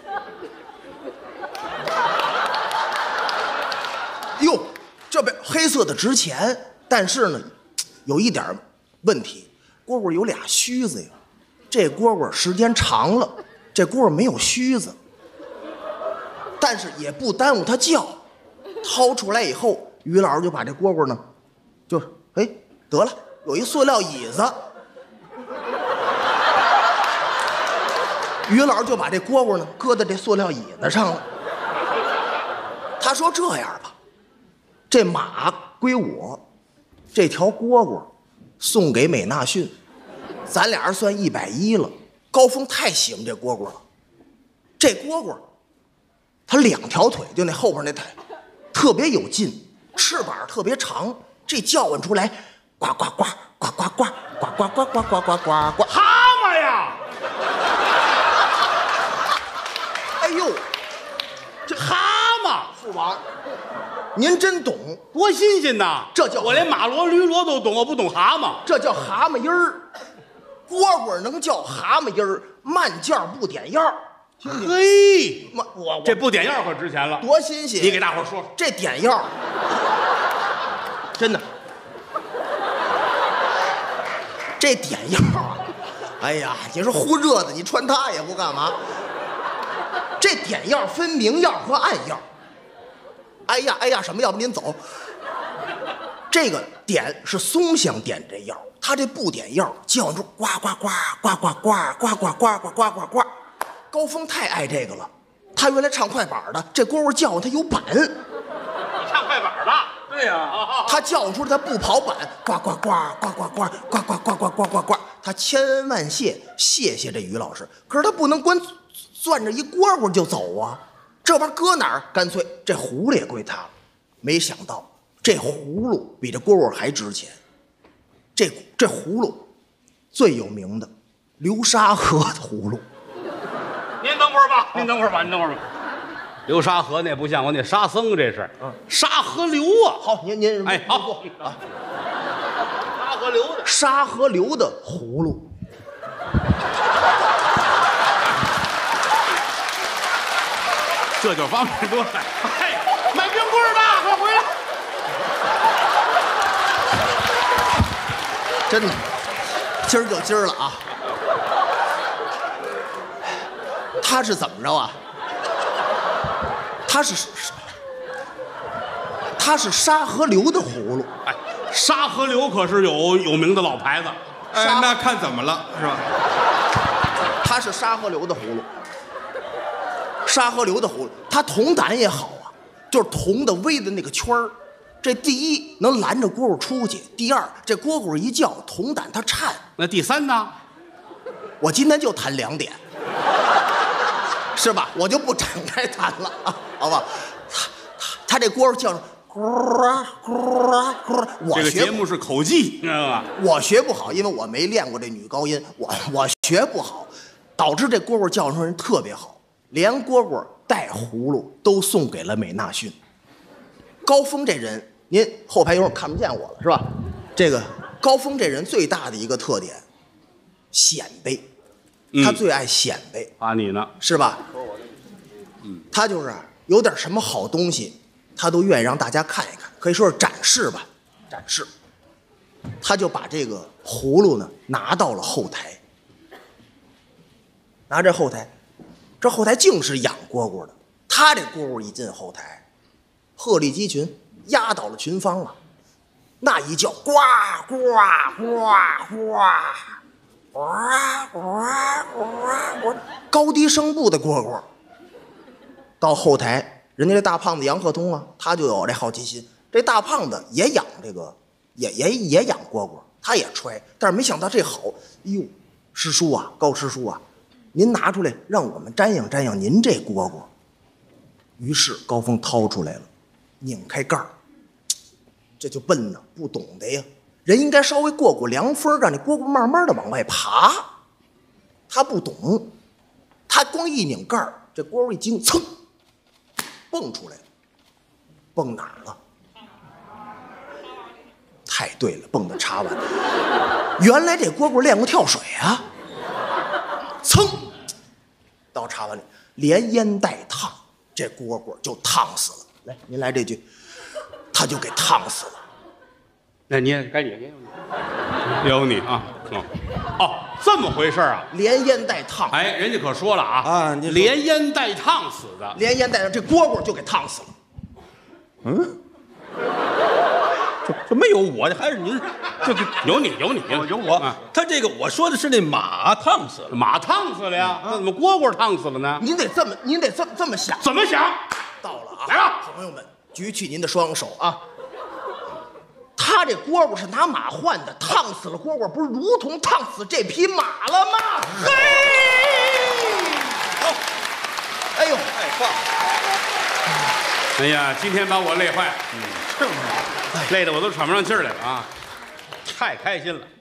[SPEAKER 4] 哟，这边黑色的值钱，但是呢，有一点问题，蝈蝈有俩须子呀。这蝈蝈时间长了，这蝈蝈没有须子，但是也不耽误它叫。掏出来以后，于老师就把这蝈蝈呢，就哎得了，有一塑料椅子，于老师就把这蝈蝈呢搁在这塑料椅子上了。他说这样吧，这马归我，这条蝈蝈送给美纳逊，咱俩人算一百一了。高峰太喜欢这蝈蝈了，这蝈蝈它两条腿，就那后边那腿特别有劲，翅膀特别长，这叫唤出来呱呱呱呱呱呱呱呱呱呱呱呱呱呱，
[SPEAKER 2] 蛤蟆呀！
[SPEAKER 4] 哎呦，
[SPEAKER 2] 这蛤蟆，
[SPEAKER 4] 父王，您真懂，
[SPEAKER 2] 多新鲜呐！
[SPEAKER 4] 这叫
[SPEAKER 2] 我连马骡驴骡都懂，我不懂蛤蟆。
[SPEAKER 4] 这叫蛤蟆音儿。蝈蝈能叫蛤蟆音儿，慢叫不点样儿。
[SPEAKER 2] 嘿，
[SPEAKER 4] 妈，我
[SPEAKER 2] 这不点样可值钱了，
[SPEAKER 4] 多新鲜！
[SPEAKER 2] 你给大伙儿说说，
[SPEAKER 4] 这点样儿，真的，这点样儿，哎呀，你说忽热的，你穿它也不干嘛。这点样分明样和暗样。哎呀哎呀，什么？要不您走。这个点是松香点这样，他这不点样，叫出呱呱呱呱呱呱呱呱呱呱呱呱呱。高峰太爱这个了，他原来唱快板的，这蝈蝈叫他有板。
[SPEAKER 2] 你唱快板的？
[SPEAKER 3] 对呀，
[SPEAKER 4] 他叫出来他不跑板，呱呱呱呱呱呱呱呱呱呱呱呱呱，他千恩万谢，谢谢这于老师。可是他不能光攥着一蝈蝈就走啊，这玩意儿搁哪儿？干脆这葫芦也归他了。没想到这葫芦比这蝈蝈还值钱。这这葫芦最有名的流沙河的葫芦。
[SPEAKER 2] 您等会儿吧，您等会儿吧，您等会儿吧。流沙河那不像我那沙僧，这是
[SPEAKER 4] 嗯
[SPEAKER 2] 沙河流啊。
[SPEAKER 4] 好，您您
[SPEAKER 2] 哎，好
[SPEAKER 4] 啊，
[SPEAKER 2] 沙河流的
[SPEAKER 4] 沙河流的葫芦。
[SPEAKER 2] 这就方便多了。哎，买冰棍儿的，快回来！
[SPEAKER 4] 真的，今儿就今儿了啊！他是怎么着啊？他是他是沙河流的葫芦。
[SPEAKER 2] 哎，沙河流可是有有名的老牌子。
[SPEAKER 3] 哎，那看怎么了是吧？
[SPEAKER 4] 他是沙河流的葫芦。沙河流的葫芦，它铜胆也好啊，就是铜的围的那个圈儿。这第一能拦着蝈蝈出去，第二这蝈蝈一叫，铜胆它颤。
[SPEAKER 2] 那第三呢？
[SPEAKER 4] 我今天就谈两点，是吧？我就不展开谈了啊，好吧？他他他这蝈蝈叫咕咕咕咕，我
[SPEAKER 2] 这个
[SPEAKER 4] 学
[SPEAKER 2] 节目是口技，知道吧？
[SPEAKER 4] 我学不好，因为我没练过这女高音，我我学不好，导致这蝈蝈叫声人特别好，连蝈蝈带葫芦都送给了美纳逊。高峰这人，您后排有点看不见我了，是吧？这个高峰这人最大的一个特点，显摆，他最爱显摆，
[SPEAKER 2] 啊，你呢？
[SPEAKER 4] 是吧？嗯，他就是有点什么好东西，他都愿意让大家看一看，可以说是展示吧，展示。他就把这个葫芦呢拿到了后台，拿这后台，这后台净是养蝈蝈的。他这蝈蝈一进后台，鹤立鸡群，压倒了群芳了。那一叫呱呱呱呱，呱呱呱呱，高低声部的蝈蝈。到后台，人家这大胖子杨鹤通啊，他就有这好奇心。这大胖子也养这个，也也也养蝈蝈，他也揣，但是没想到这好，哎呦，师叔啊，高师叔啊，您拿出来让我们瞻仰瞻仰您这蝈蝈。于是高峰掏出来了，拧开盖儿，这就笨呢，不懂的呀。人应该稍微过过凉风，让这蝈蝈慢慢的往外爬。他不懂，他光一拧盖儿，这蝈蝈一惊，噌，蹦出来了。蹦哪儿了？太对了，蹦到茶碗。原来这蝈蝈练过跳水啊！噌，到茶碗里，连烟带烫，这蝈蝈就烫死了。来，您来这句，他就给烫死了。
[SPEAKER 2] 那你也该你，也有你，也有你啊！嗯，哦，这么回事啊？
[SPEAKER 4] 连烟带烫，
[SPEAKER 2] 哎，人家可说了啊
[SPEAKER 3] 啊您说
[SPEAKER 2] 连烟带烫死的。
[SPEAKER 4] 连烟带烫，这蝈蝈就给烫死了。
[SPEAKER 3] 嗯，这这没有我，这还是您，这个
[SPEAKER 2] 有你，有你，
[SPEAKER 3] 有有我
[SPEAKER 2] 啊。
[SPEAKER 3] 他这个我说的是那马烫死了。
[SPEAKER 2] 马烫死了呀？那怎么蝈蝈烫死了呢？
[SPEAKER 4] 您得这么，您得这么这么想。
[SPEAKER 2] 怎么想？
[SPEAKER 4] 到了啊！
[SPEAKER 2] 来吧
[SPEAKER 4] 朋友们，举起您的双手啊！他这蝈蝈是拿马换的，烫死了蝈蝈，不是如同烫死这匹马了吗？嘿！哎呦，
[SPEAKER 3] 太棒了！
[SPEAKER 2] 哎呀，今天把我累坏了，
[SPEAKER 3] 嗯，是吗？
[SPEAKER 2] 累得我都喘不上气儿来了啊！太开心了。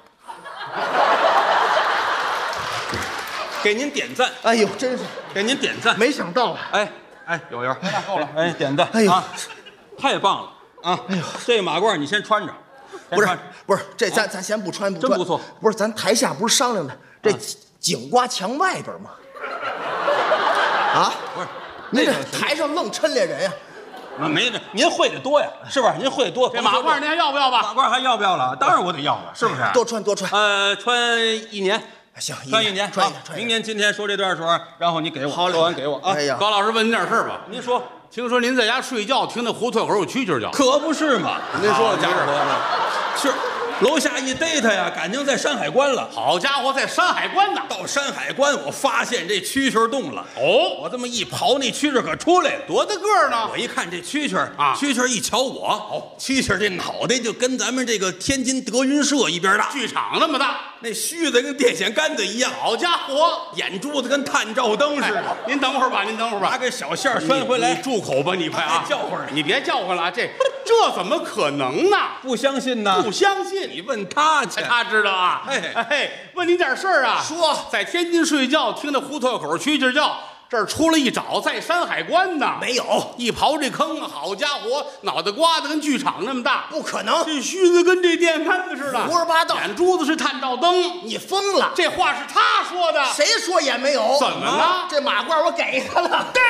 [SPEAKER 3] 给您点赞，
[SPEAKER 4] 哎呦，真是
[SPEAKER 3] 给您点赞。
[SPEAKER 4] 没想到啊！
[SPEAKER 3] 哎哎，有油，够了。哎，点赞。
[SPEAKER 4] 哎呦
[SPEAKER 3] 啊，太棒了啊！哎呦，这个马褂你先穿着。
[SPEAKER 4] 不是
[SPEAKER 3] 先穿
[SPEAKER 4] 不是，这咱咱先不穿不穿，
[SPEAKER 3] 真不错。
[SPEAKER 4] 不是，咱台下不是商量的，这井刮墙外边吗？啊，
[SPEAKER 3] 不是，
[SPEAKER 4] 您这
[SPEAKER 3] 那个
[SPEAKER 4] 台上愣抻俩人呀？
[SPEAKER 3] 啊，没这，您会的多呀，是吧？您会的多。
[SPEAKER 2] 这马褂您还要不要吧？
[SPEAKER 3] 马褂还要不要了？当然我得要了，是不是？
[SPEAKER 4] 多穿多穿。
[SPEAKER 3] 呃，穿一年。
[SPEAKER 4] 行，
[SPEAKER 3] 穿一年，
[SPEAKER 4] 穿一年，穿一
[SPEAKER 3] 明年今天说这段的时候，然后你给我，
[SPEAKER 4] 好嘞
[SPEAKER 3] 说完给我啊。
[SPEAKER 4] 哎呀，
[SPEAKER 2] 高老师问您点事儿吧。
[SPEAKER 3] 您说，
[SPEAKER 2] 听说您在家睡觉听那胡脱口有蛐蛐叫，
[SPEAKER 3] 可不是嘛？
[SPEAKER 2] 您说说家
[SPEAKER 3] 家
[SPEAKER 2] 事
[SPEAKER 3] 伙是， 楼下一逮他呀，感情在山海关了。
[SPEAKER 2] 好家伙，在山海关呢！
[SPEAKER 3] 到山海关，我发现这蛐蛐动了。
[SPEAKER 2] 哦，
[SPEAKER 3] 我这么一刨，那蛐蛐可出来了。
[SPEAKER 2] 多大个儿呢？
[SPEAKER 3] 我一看这蛐蛐
[SPEAKER 2] 啊
[SPEAKER 3] 蛐蛐一瞧我，哦，蛐蛐这脑袋就跟咱们这个天津德云社一边大，
[SPEAKER 2] 剧场那么大，
[SPEAKER 3] 那须子跟电线杆子一样，
[SPEAKER 2] 好家伙，
[SPEAKER 3] 眼珠子跟探照灯似的。
[SPEAKER 2] 哎您等会儿吧，您等会儿吧，
[SPEAKER 3] 拿根小线儿拴回来。
[SPEAKER 2] 你住口吧，你快啊！
[SPEAKER 3] 别叫唤了
[SPEAKER 2] 你别叫唤了，这这怎么可能呢？
[SPEAKER 3] 不相信呢？
[SPEAKER 2] 不相信，
[SPEAKER 3] 你问他去。
[SPEAKER 2] 他知道啊。
[SPEAKER 3] 哎
[SPEAKER 2] 哎，问你点事儿啊。
[SPEAKER 4] 说
[SPEAKER 2] 在天津睡觉，听那胡同口蛐蛐叫，这儿出了一找，在山海关呢。
[SPEAKER 4] 没有，
[SPEAKER 2] 一刨这坑，好家伙，脑袋瓜子跟剧场那么大，
[SPEAKER 4] 不可能，
[SPEAKER 2] 这须子跟这电杆子似的，
[SPEAKER 4] 胡说八道
[SPEAKER 2] 眼珠子是探照灯。
[SPEAKER 4] 你疯了！
[SPEAKER 2] 这话是他说的。
[SPEAKER 4] 谁说也没有？
[SPEAKER 2] 怎么了？
[SPEAKER 4] 这马褂我给他了。
[SPEAKER 2] 对。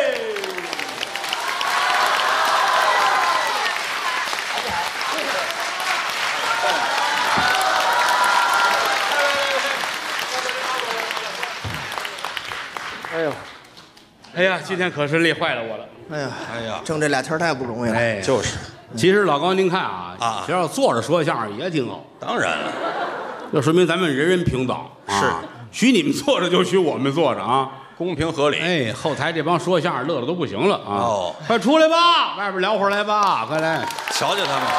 [SPEAKER 2] 哎呦，哎呀，今天可是累坏了我了。
[SPEAKER 4] 哎呀，
[SPEAKER 3] 哎呀，
[SPEAKER 4] 挣这俩钱太不容易了。
[SPEAKER 2] 哎，
[SPEAKER 3] 就是，
[SPEAKER 2] 其实老高，您看啊，
[SPEAKER 3] 啊
[SPEAKER 2] 只要坐着说相声也挺好，
[SPEAKER 3] 当然了，
[SPEAKER 2] 这说明咱们人人平等。啊、
[SPEAKER 3] 是，
[SPEAKER 2] 许你们坐着就许我们坐着啊。
[SPEAKER 3] 公平合理。
[SPEAKER 2] 哎，后台这帮说相声乐的都不行了啊！
[SPEAKER 3] 哦，
[SPEAKER 2] 快出来吧，外边聊会儿来吧，快来，
[SPEAKER 3] 瞧瞧他们，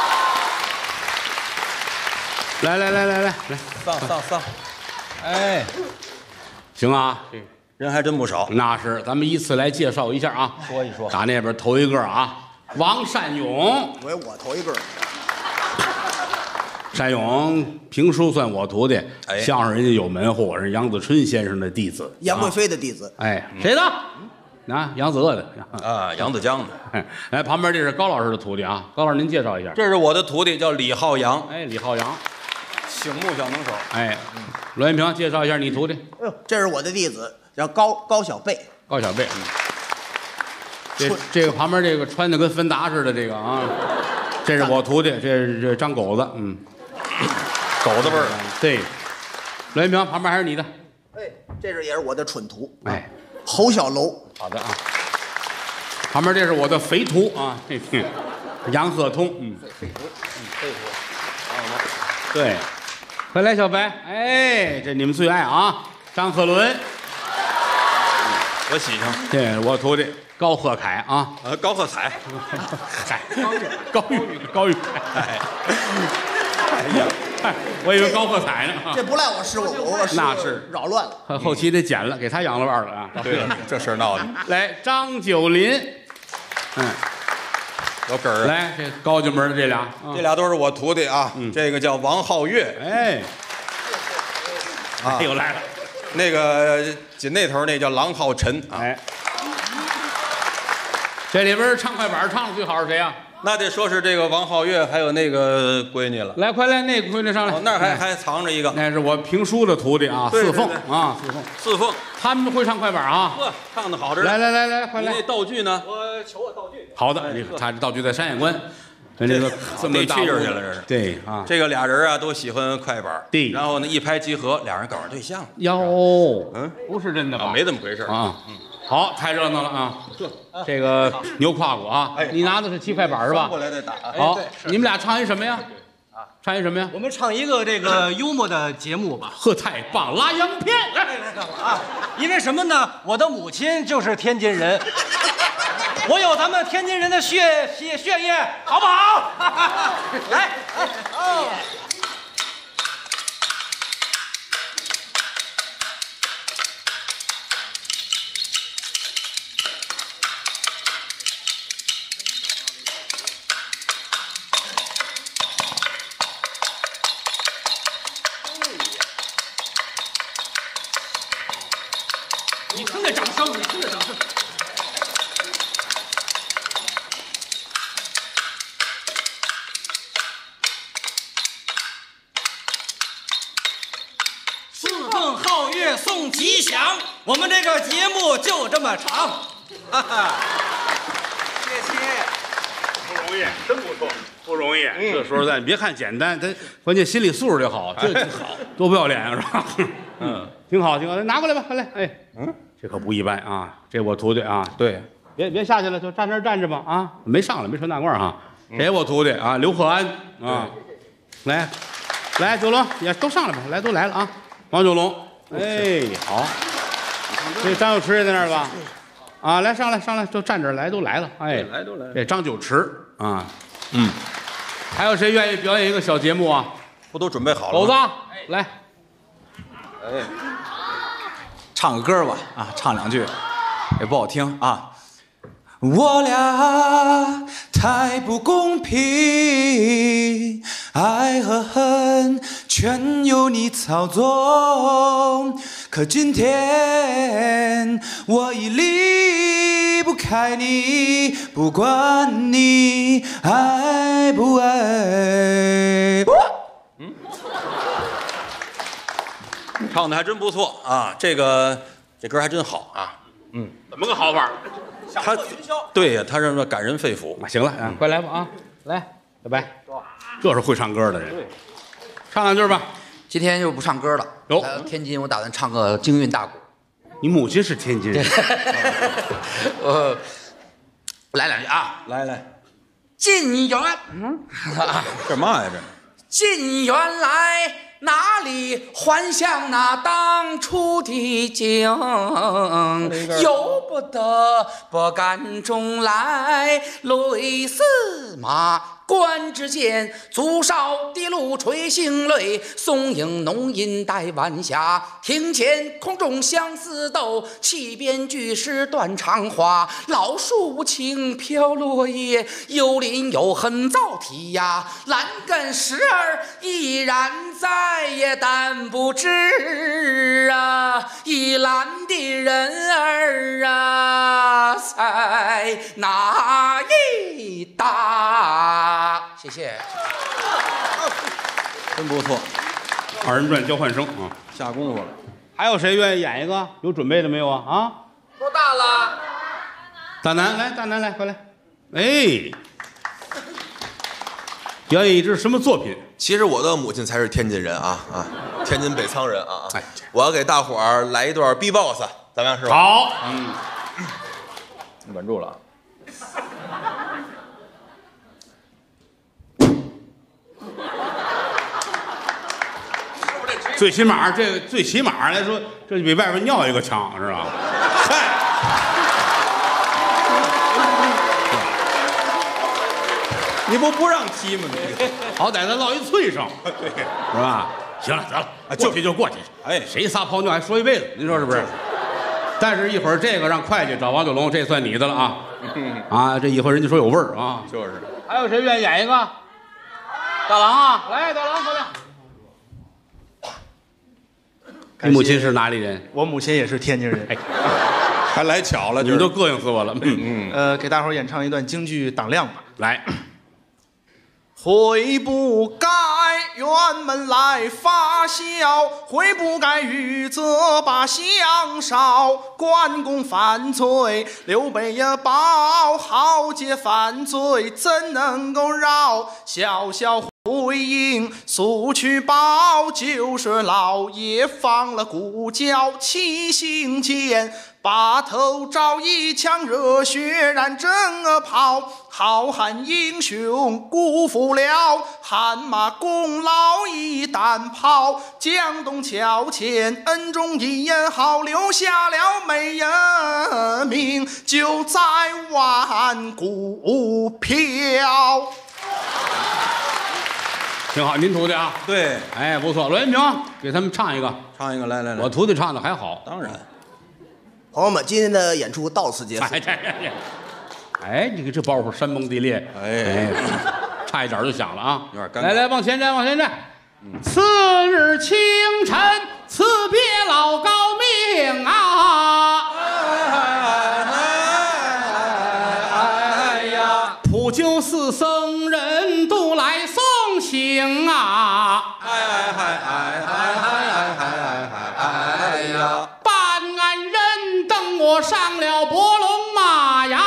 [SPEAKER 2] 来来来来来来，
[SPEAKER 3] 上上上，哎，
[SPEAKER 2] 行啊，
[SPEAKER 3] 人还真不少。
[SPEAKER 2] 那是，咱们依次来介绍一下啊。
[SPEAKER 3] 说一说
[SPEAKER 2] 打那边头一个啊，王善勇。
[SPEAKER 4] 为我头一个。
[SPEAKER 2] 善勇评书算我徒弟，
[SPEAKER 3] 哎
[SPEAKER 2] 相声人家有门户，是杨子春先生的弟子，
[SPEAKER 4] 杨贵妃的弟子。
[SPEAKER 2] 啊、哎，谁的？啊，杨子鄂的。
[SPEAKER 3] 啊，杨子江的。
[SPEAKER 2] 哎，来旁边这是高老师的徒弟啊，高老师您介绍一下。
[SPEAKER 3] 这是我的徒弟，叫李浩洋，
[SPEAKER 2] 哎，李浩洋，
[SPEAKER 3] 醒目小能手。
[SPEAKER 2] 哎，栾元平介绍一下你徒弟。
[SPEAKER 4] 哎呦，这是我的弟子，叫高高小贝。
[SPEAKER 2] 高小贝。嗯、这这个旁边这个穿的跟芬达似的这个啊，这是我徒弟，这是这张狗子，嗯。
[SPEAKER 3] 狗子味儿，
[SPEAKER 2] 对，栾元平旁边还是你的，
[SPEAKER 4] 哎，这是也是我的蠢徒，
[SPEAKER 2] 哎，
[SPEAKER 4] 侯小楼。
[SPEAKER 2] 好的啊，旁边这是我的肥徒啊，嘿嘿，杨鹤通，嗯，
[SPEAKER 4] 肥徒，嗯，肥徒，
[SPEAKER 2] 对，快来小白，哎，这你们最爱啊，张鹤伦，
[SPEAKER 3] 我喜庆。
[SPEAKER 2] 对我徒弟高鹤凯啊，
[SPEAKER 3] 呃，高鹤彩，
[SPEAKER 2] 嗨，高玉高玉凯，哎呀。我以为高鹤彩呢，
[SPEAKER 4] 这不赖我师傅，我师傅
[SPEAKER 2] 那是
[SPEAKER 4] 扰乱了，
[SPEAKER 2] 后期得剪了，给他养了腕了啊。
[SPEAKER 3] 对了，这事儿闹的
[SPEAKER 2] 来，张九林，嗯，
[SPEAKER 3] 有梗儿。
[SPEAKER 2] 来，这高进门的这俩，啊
[SPEAKER 3] 这俩都是我徒弟啊。这个叫王浩月，
[SPEAKER 2] 哎，
[SPEAKER 3] 啊，
[SPEAKER 2] 又来了，
[SPEAKER 3] 那个紧那头那叫郎浩辰啊。
[SPEAKER 2] 哎，这里边唱快板唱的最好是谁啊？
[SPEAKER 3] 那得说是这个王浩月，还有那个闺女了。
[SPEAKER 2] 来，快来，那闺女上来。
[SPEAKER 3] 哦，那儿还
[SPEAKER 2] 哎
[SPEAKER 3] 还藏着一个
[SPEAKER 2] 那是我评书的徒弟啊，四凤
[SPEAKER 3] 对对对
[SPEAKER 2] 啊，四凤，
[SPEAKER 3] 四凤，
[SPEAKER 2] 他们会唱快板啊。
[SPEAKER 3] 呵，唱的好着呢。
[SPEAKER 2] 来来来来，快来
[SPEAKER 3] 你那！道具呢？
[SPEAKER 5] 我求我道具。
[SPEAKER 2] 好的，你他这道具在山海关，跟这个这么大
[SPEAKER 3] 逮蛐蛐
[SPEAKER 2] 屋
[SPEAKER 3] 去了这是
[SPEAKER 2] 对啊，
[SPEAKER 3] 这个俩人啊都喜欢快板，
[SPEAKER 2] 对
[SPEAKER 3] 然后呢一拍即合，俩人搞上对象了。
[SPEAKER 2] 哟，
[SPEAKER 3] 嗯，
[SPEAKER 2] 不是真的吧？
[SPEAKER 3] 啊，没这么回事儿。
[SPEAKER 2] 啊，好，太热闹了啊！这个牛胯骨啊，
[SPEAKER 3] 哎
[SPEAKER 2] 你拿的是七块板是吧
[SPEAKER 3] 过？来再打。
[SPEAKER 2] 好
[SPEAKER 5] 对，
[SPEAKER 2] 你们俩唱一什么呀？唱一什么呀？
[SPEAKER 5] 我们唱一个这个幽默的节目吧。
[SPEAKER 2] 呵，太棒！拉洋片，来，
[SPEAKER 5] 啊，因为什么呢？我的母亲就是天津人，我有咱们天津人的血血血液，好不好？来，哦。
[SPEAKER 2] 你听这掌声，你听这掌声。
[SPEAKER 5] 四凤皓月送吉祥，我们这个节目就这么长。哈哈，谢谢。
[SPEAKER 2] 不容易，真不错，不容易。这说实在，你别看简单，他关键心理素质得好，这好，多不要脸啊，是吧？嗯，挺好，挺好，拿过来吧，快来，哎，嗯，这可不一般啊，这我徒弟啊，
[SPEAKER 3] 对，
[SPEAKER 2] 别别下去了，就站那儿站着吧啊，没上来，没穿大褂哈。这我徒弟啊，刘鹤安啊， 来，来，九龙也都上来吧，来都来了啊！王九龙，哎，好，这张有池也在那儿吧？啊，来上来上来，都站这儿来，都来了，哎，
[SPEAKER 3] 来都来了。
[SPEAKER 2] 这张九池啊，嗯，还有谁愿意表演一个小节目啊？
[SPEAKER 3] 不都准备好了？
[SPEAKER 2] 狗子，来，
[SPEAKER 3] 哎，
[SPEAKER 6] 唱个歌吧，啊，唱两句也不好听啊。我俩太不公平，爱和恨全由你操纵。可今天我已离不开你，不管你爱不爱。
[SPEAKER 3] 嗯，唱的还真不错啊，这个这歌还真好啊。嗯，
[SPEAKER 2] 怎么个好法？
[SPEAKER 3] 他对呀，他让他感人肺腑。
[SPEAKER 2] 那行了啊，快来吧啊，来，小白，这是会唱歌的人，唱两句吧。
[SPEAKER 7] 今天就不唱歌了。
[SPEAKER 2] 有
[SPEAKER 7] 来天津，我打算唱个京韵大鼓。
[SPEAKER 2] 你母亲是天津人，
[SPEAKER 7] 呃，来两句啊。
[SPEAKER 3] 来来，
[SPEAKER 7] 近远，嗯，
[SPEAKER 3] 这嘛呀这？
[SPEAKER 7] 近远来，哪里还乡那当初的景？由不得不敢中来，泪似马。关之间，足少的露垂星泪，松影浓荫带晚霞。庭前空中相思斗，气边巨石断肠花。老树无情飘落叶，幽林有痕造题呀。栏杆时儿依然在也，但不知啊，倚栏的人儿啊，在哪一搭？谢谢。
[SPEAKER 3] 真不错，
[SPEAKER 2] 二人转交换声啊，
[SPEAKER 3] 下功夫了。
[SPEAKER 2] 还有谁愿意演一个？有准备的没有啊？啊，
[SPEAKER 7] 多大了？
[SPEAKER 2] 大南来，大南来，快来！哎，表演一支什么作品？
[SPEAKER 8] 其实我的母亲才是天津人啊啊，天津北仓人啊。
[SPEAKER 2] 哎，
[SPEAKER 8] 我要给大伙儿来一段 B box， 怎么样，师傅？
[SPEAKER 2] 好，嗯，
[SPEAKER 3] 稳住了啊。
[SPEAKER 2] 最起码这个最起码来说，这就比外边尿一个强，是吧？嗨，
[SPEAKER 3] 你不不让踢吗？你
[SPEAKER 2] 好歹咱落一脆声，
[SPEAKER 3] 对，
[SPEAKER 2] 是吧？行了，得了，
[SPEAKER 3] 啊
[SPEAKER 2] 过去就过去。
[SPEAKER 3] 哎
[SPEAKER 2] 谁撒泡尿还说一辈子，您说是不是？但是一会儿这个让会计找王九龙，这算你的了啊！啊，这一会儿人家说有味儿啊。
[SPEAKER 3] 就是。
[SPEAKER 2] 还有谁愿意演一个？大郎啊，来，大郎，过来。你母亲是哪里人？
[SPEAKER 4] 我母亲也是天津人。
[SPEAKER 2] 哎，
[SPEAKER 3] 还来巧了，就是
[SPEAKER 2] 你们都膈应死我了。嗯嗯，
[SPEAKER 4] 呃，给大伙儿演唱一段京剧《党亮》吧。
[SPEAKER 2] 来。
[SPEAKER 4] 悔不该辕门来发笑，悔不该欲责把相烧。关公犯罪，刘备也报，豪杰犯罪，怎能够饶？小小回应速去报，就是老爷放了鼓角，七星剑把头照一枪，热血燃整炮。好汉英雄辜负了，汗马功劳一旦抛。江东桥前恩重一言好，留下了美人命，就在万古飘。
[SPEAKER 2] 挺好，您徒弟啊？
[SPEAKER 3] 对，
[SPEAKER 2] 哎，不错。栾云平，给他们唱一个。
[SPEAKER 3] 唱一个，来来来。
[SPEAKER 2] 我徒弟唱的还好。
[SPEAKER 3] 当然。
[SPEAKER 4] 朋友们，今天的演出到此结束。
[SPEAKER 2] 哎，这这哎，你看这包袱山崩地裂，哎，差一点就响了啊！
[SPEAKER 3] 有点尴尬。
[SPEAKER 2] 来来，往前站，往前站。次日清晨，辞别老高明啊！哎呀，普救寺僧人都来送行啊！哎哎哎哎哎哎哎哎哎呀！办案人等我上了博龙马呀！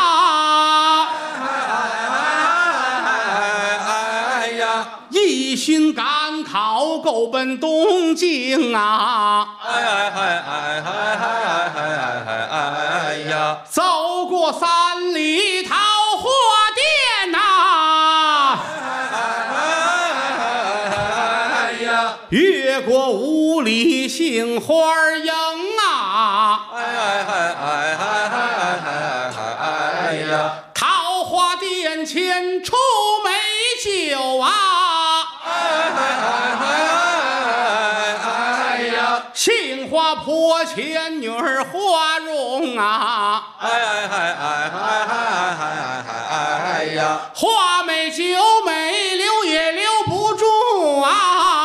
[SPEAKER 2] 一心赶考，够奔东京啊！哎哎哎哎哎哎哎哎哎呀！走过三里桃花店呐！哎哎哎哎五里杏花营啊，
[SPEAKER 3] 哎哎哎哎哎哎哎哎呀，
[SPEAKER 2] 桃花殿前出美酒啊，
[SPEAKER 3] 哎哎哎哎哎呀，
[SPEAKER 2] 杏花坡前女儿花容啊，
[SPEAKER 3] 哎哎哎哎哎哎哎哎呀，
[SPEAKER 2] 花美酒美留也留不住啊，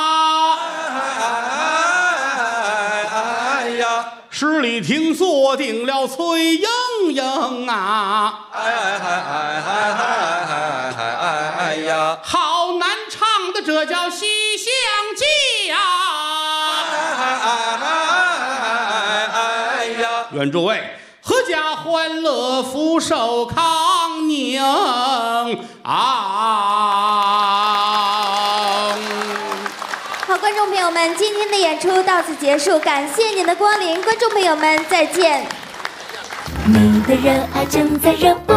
[SPEAKER 2] 十里亭坐定了崔莺莺啊，
[SPEAKER 3] 哎哎哎哎哎哎哎哎哎呀，
[SPEAKER 2] 好难唱的这叫西厢记啊，
[SPEAKER 3] 哎哎哎哎呀，
[SPEAKER 2] 愿诸位阖家欢乐，福寿康宁啊！
[SPEAKER 1] 好，观众朋友们，今天的演出到此结束，感谢您的光临，观众朋友们再见。
[SPEAKER 9] 你的热爱正在热播。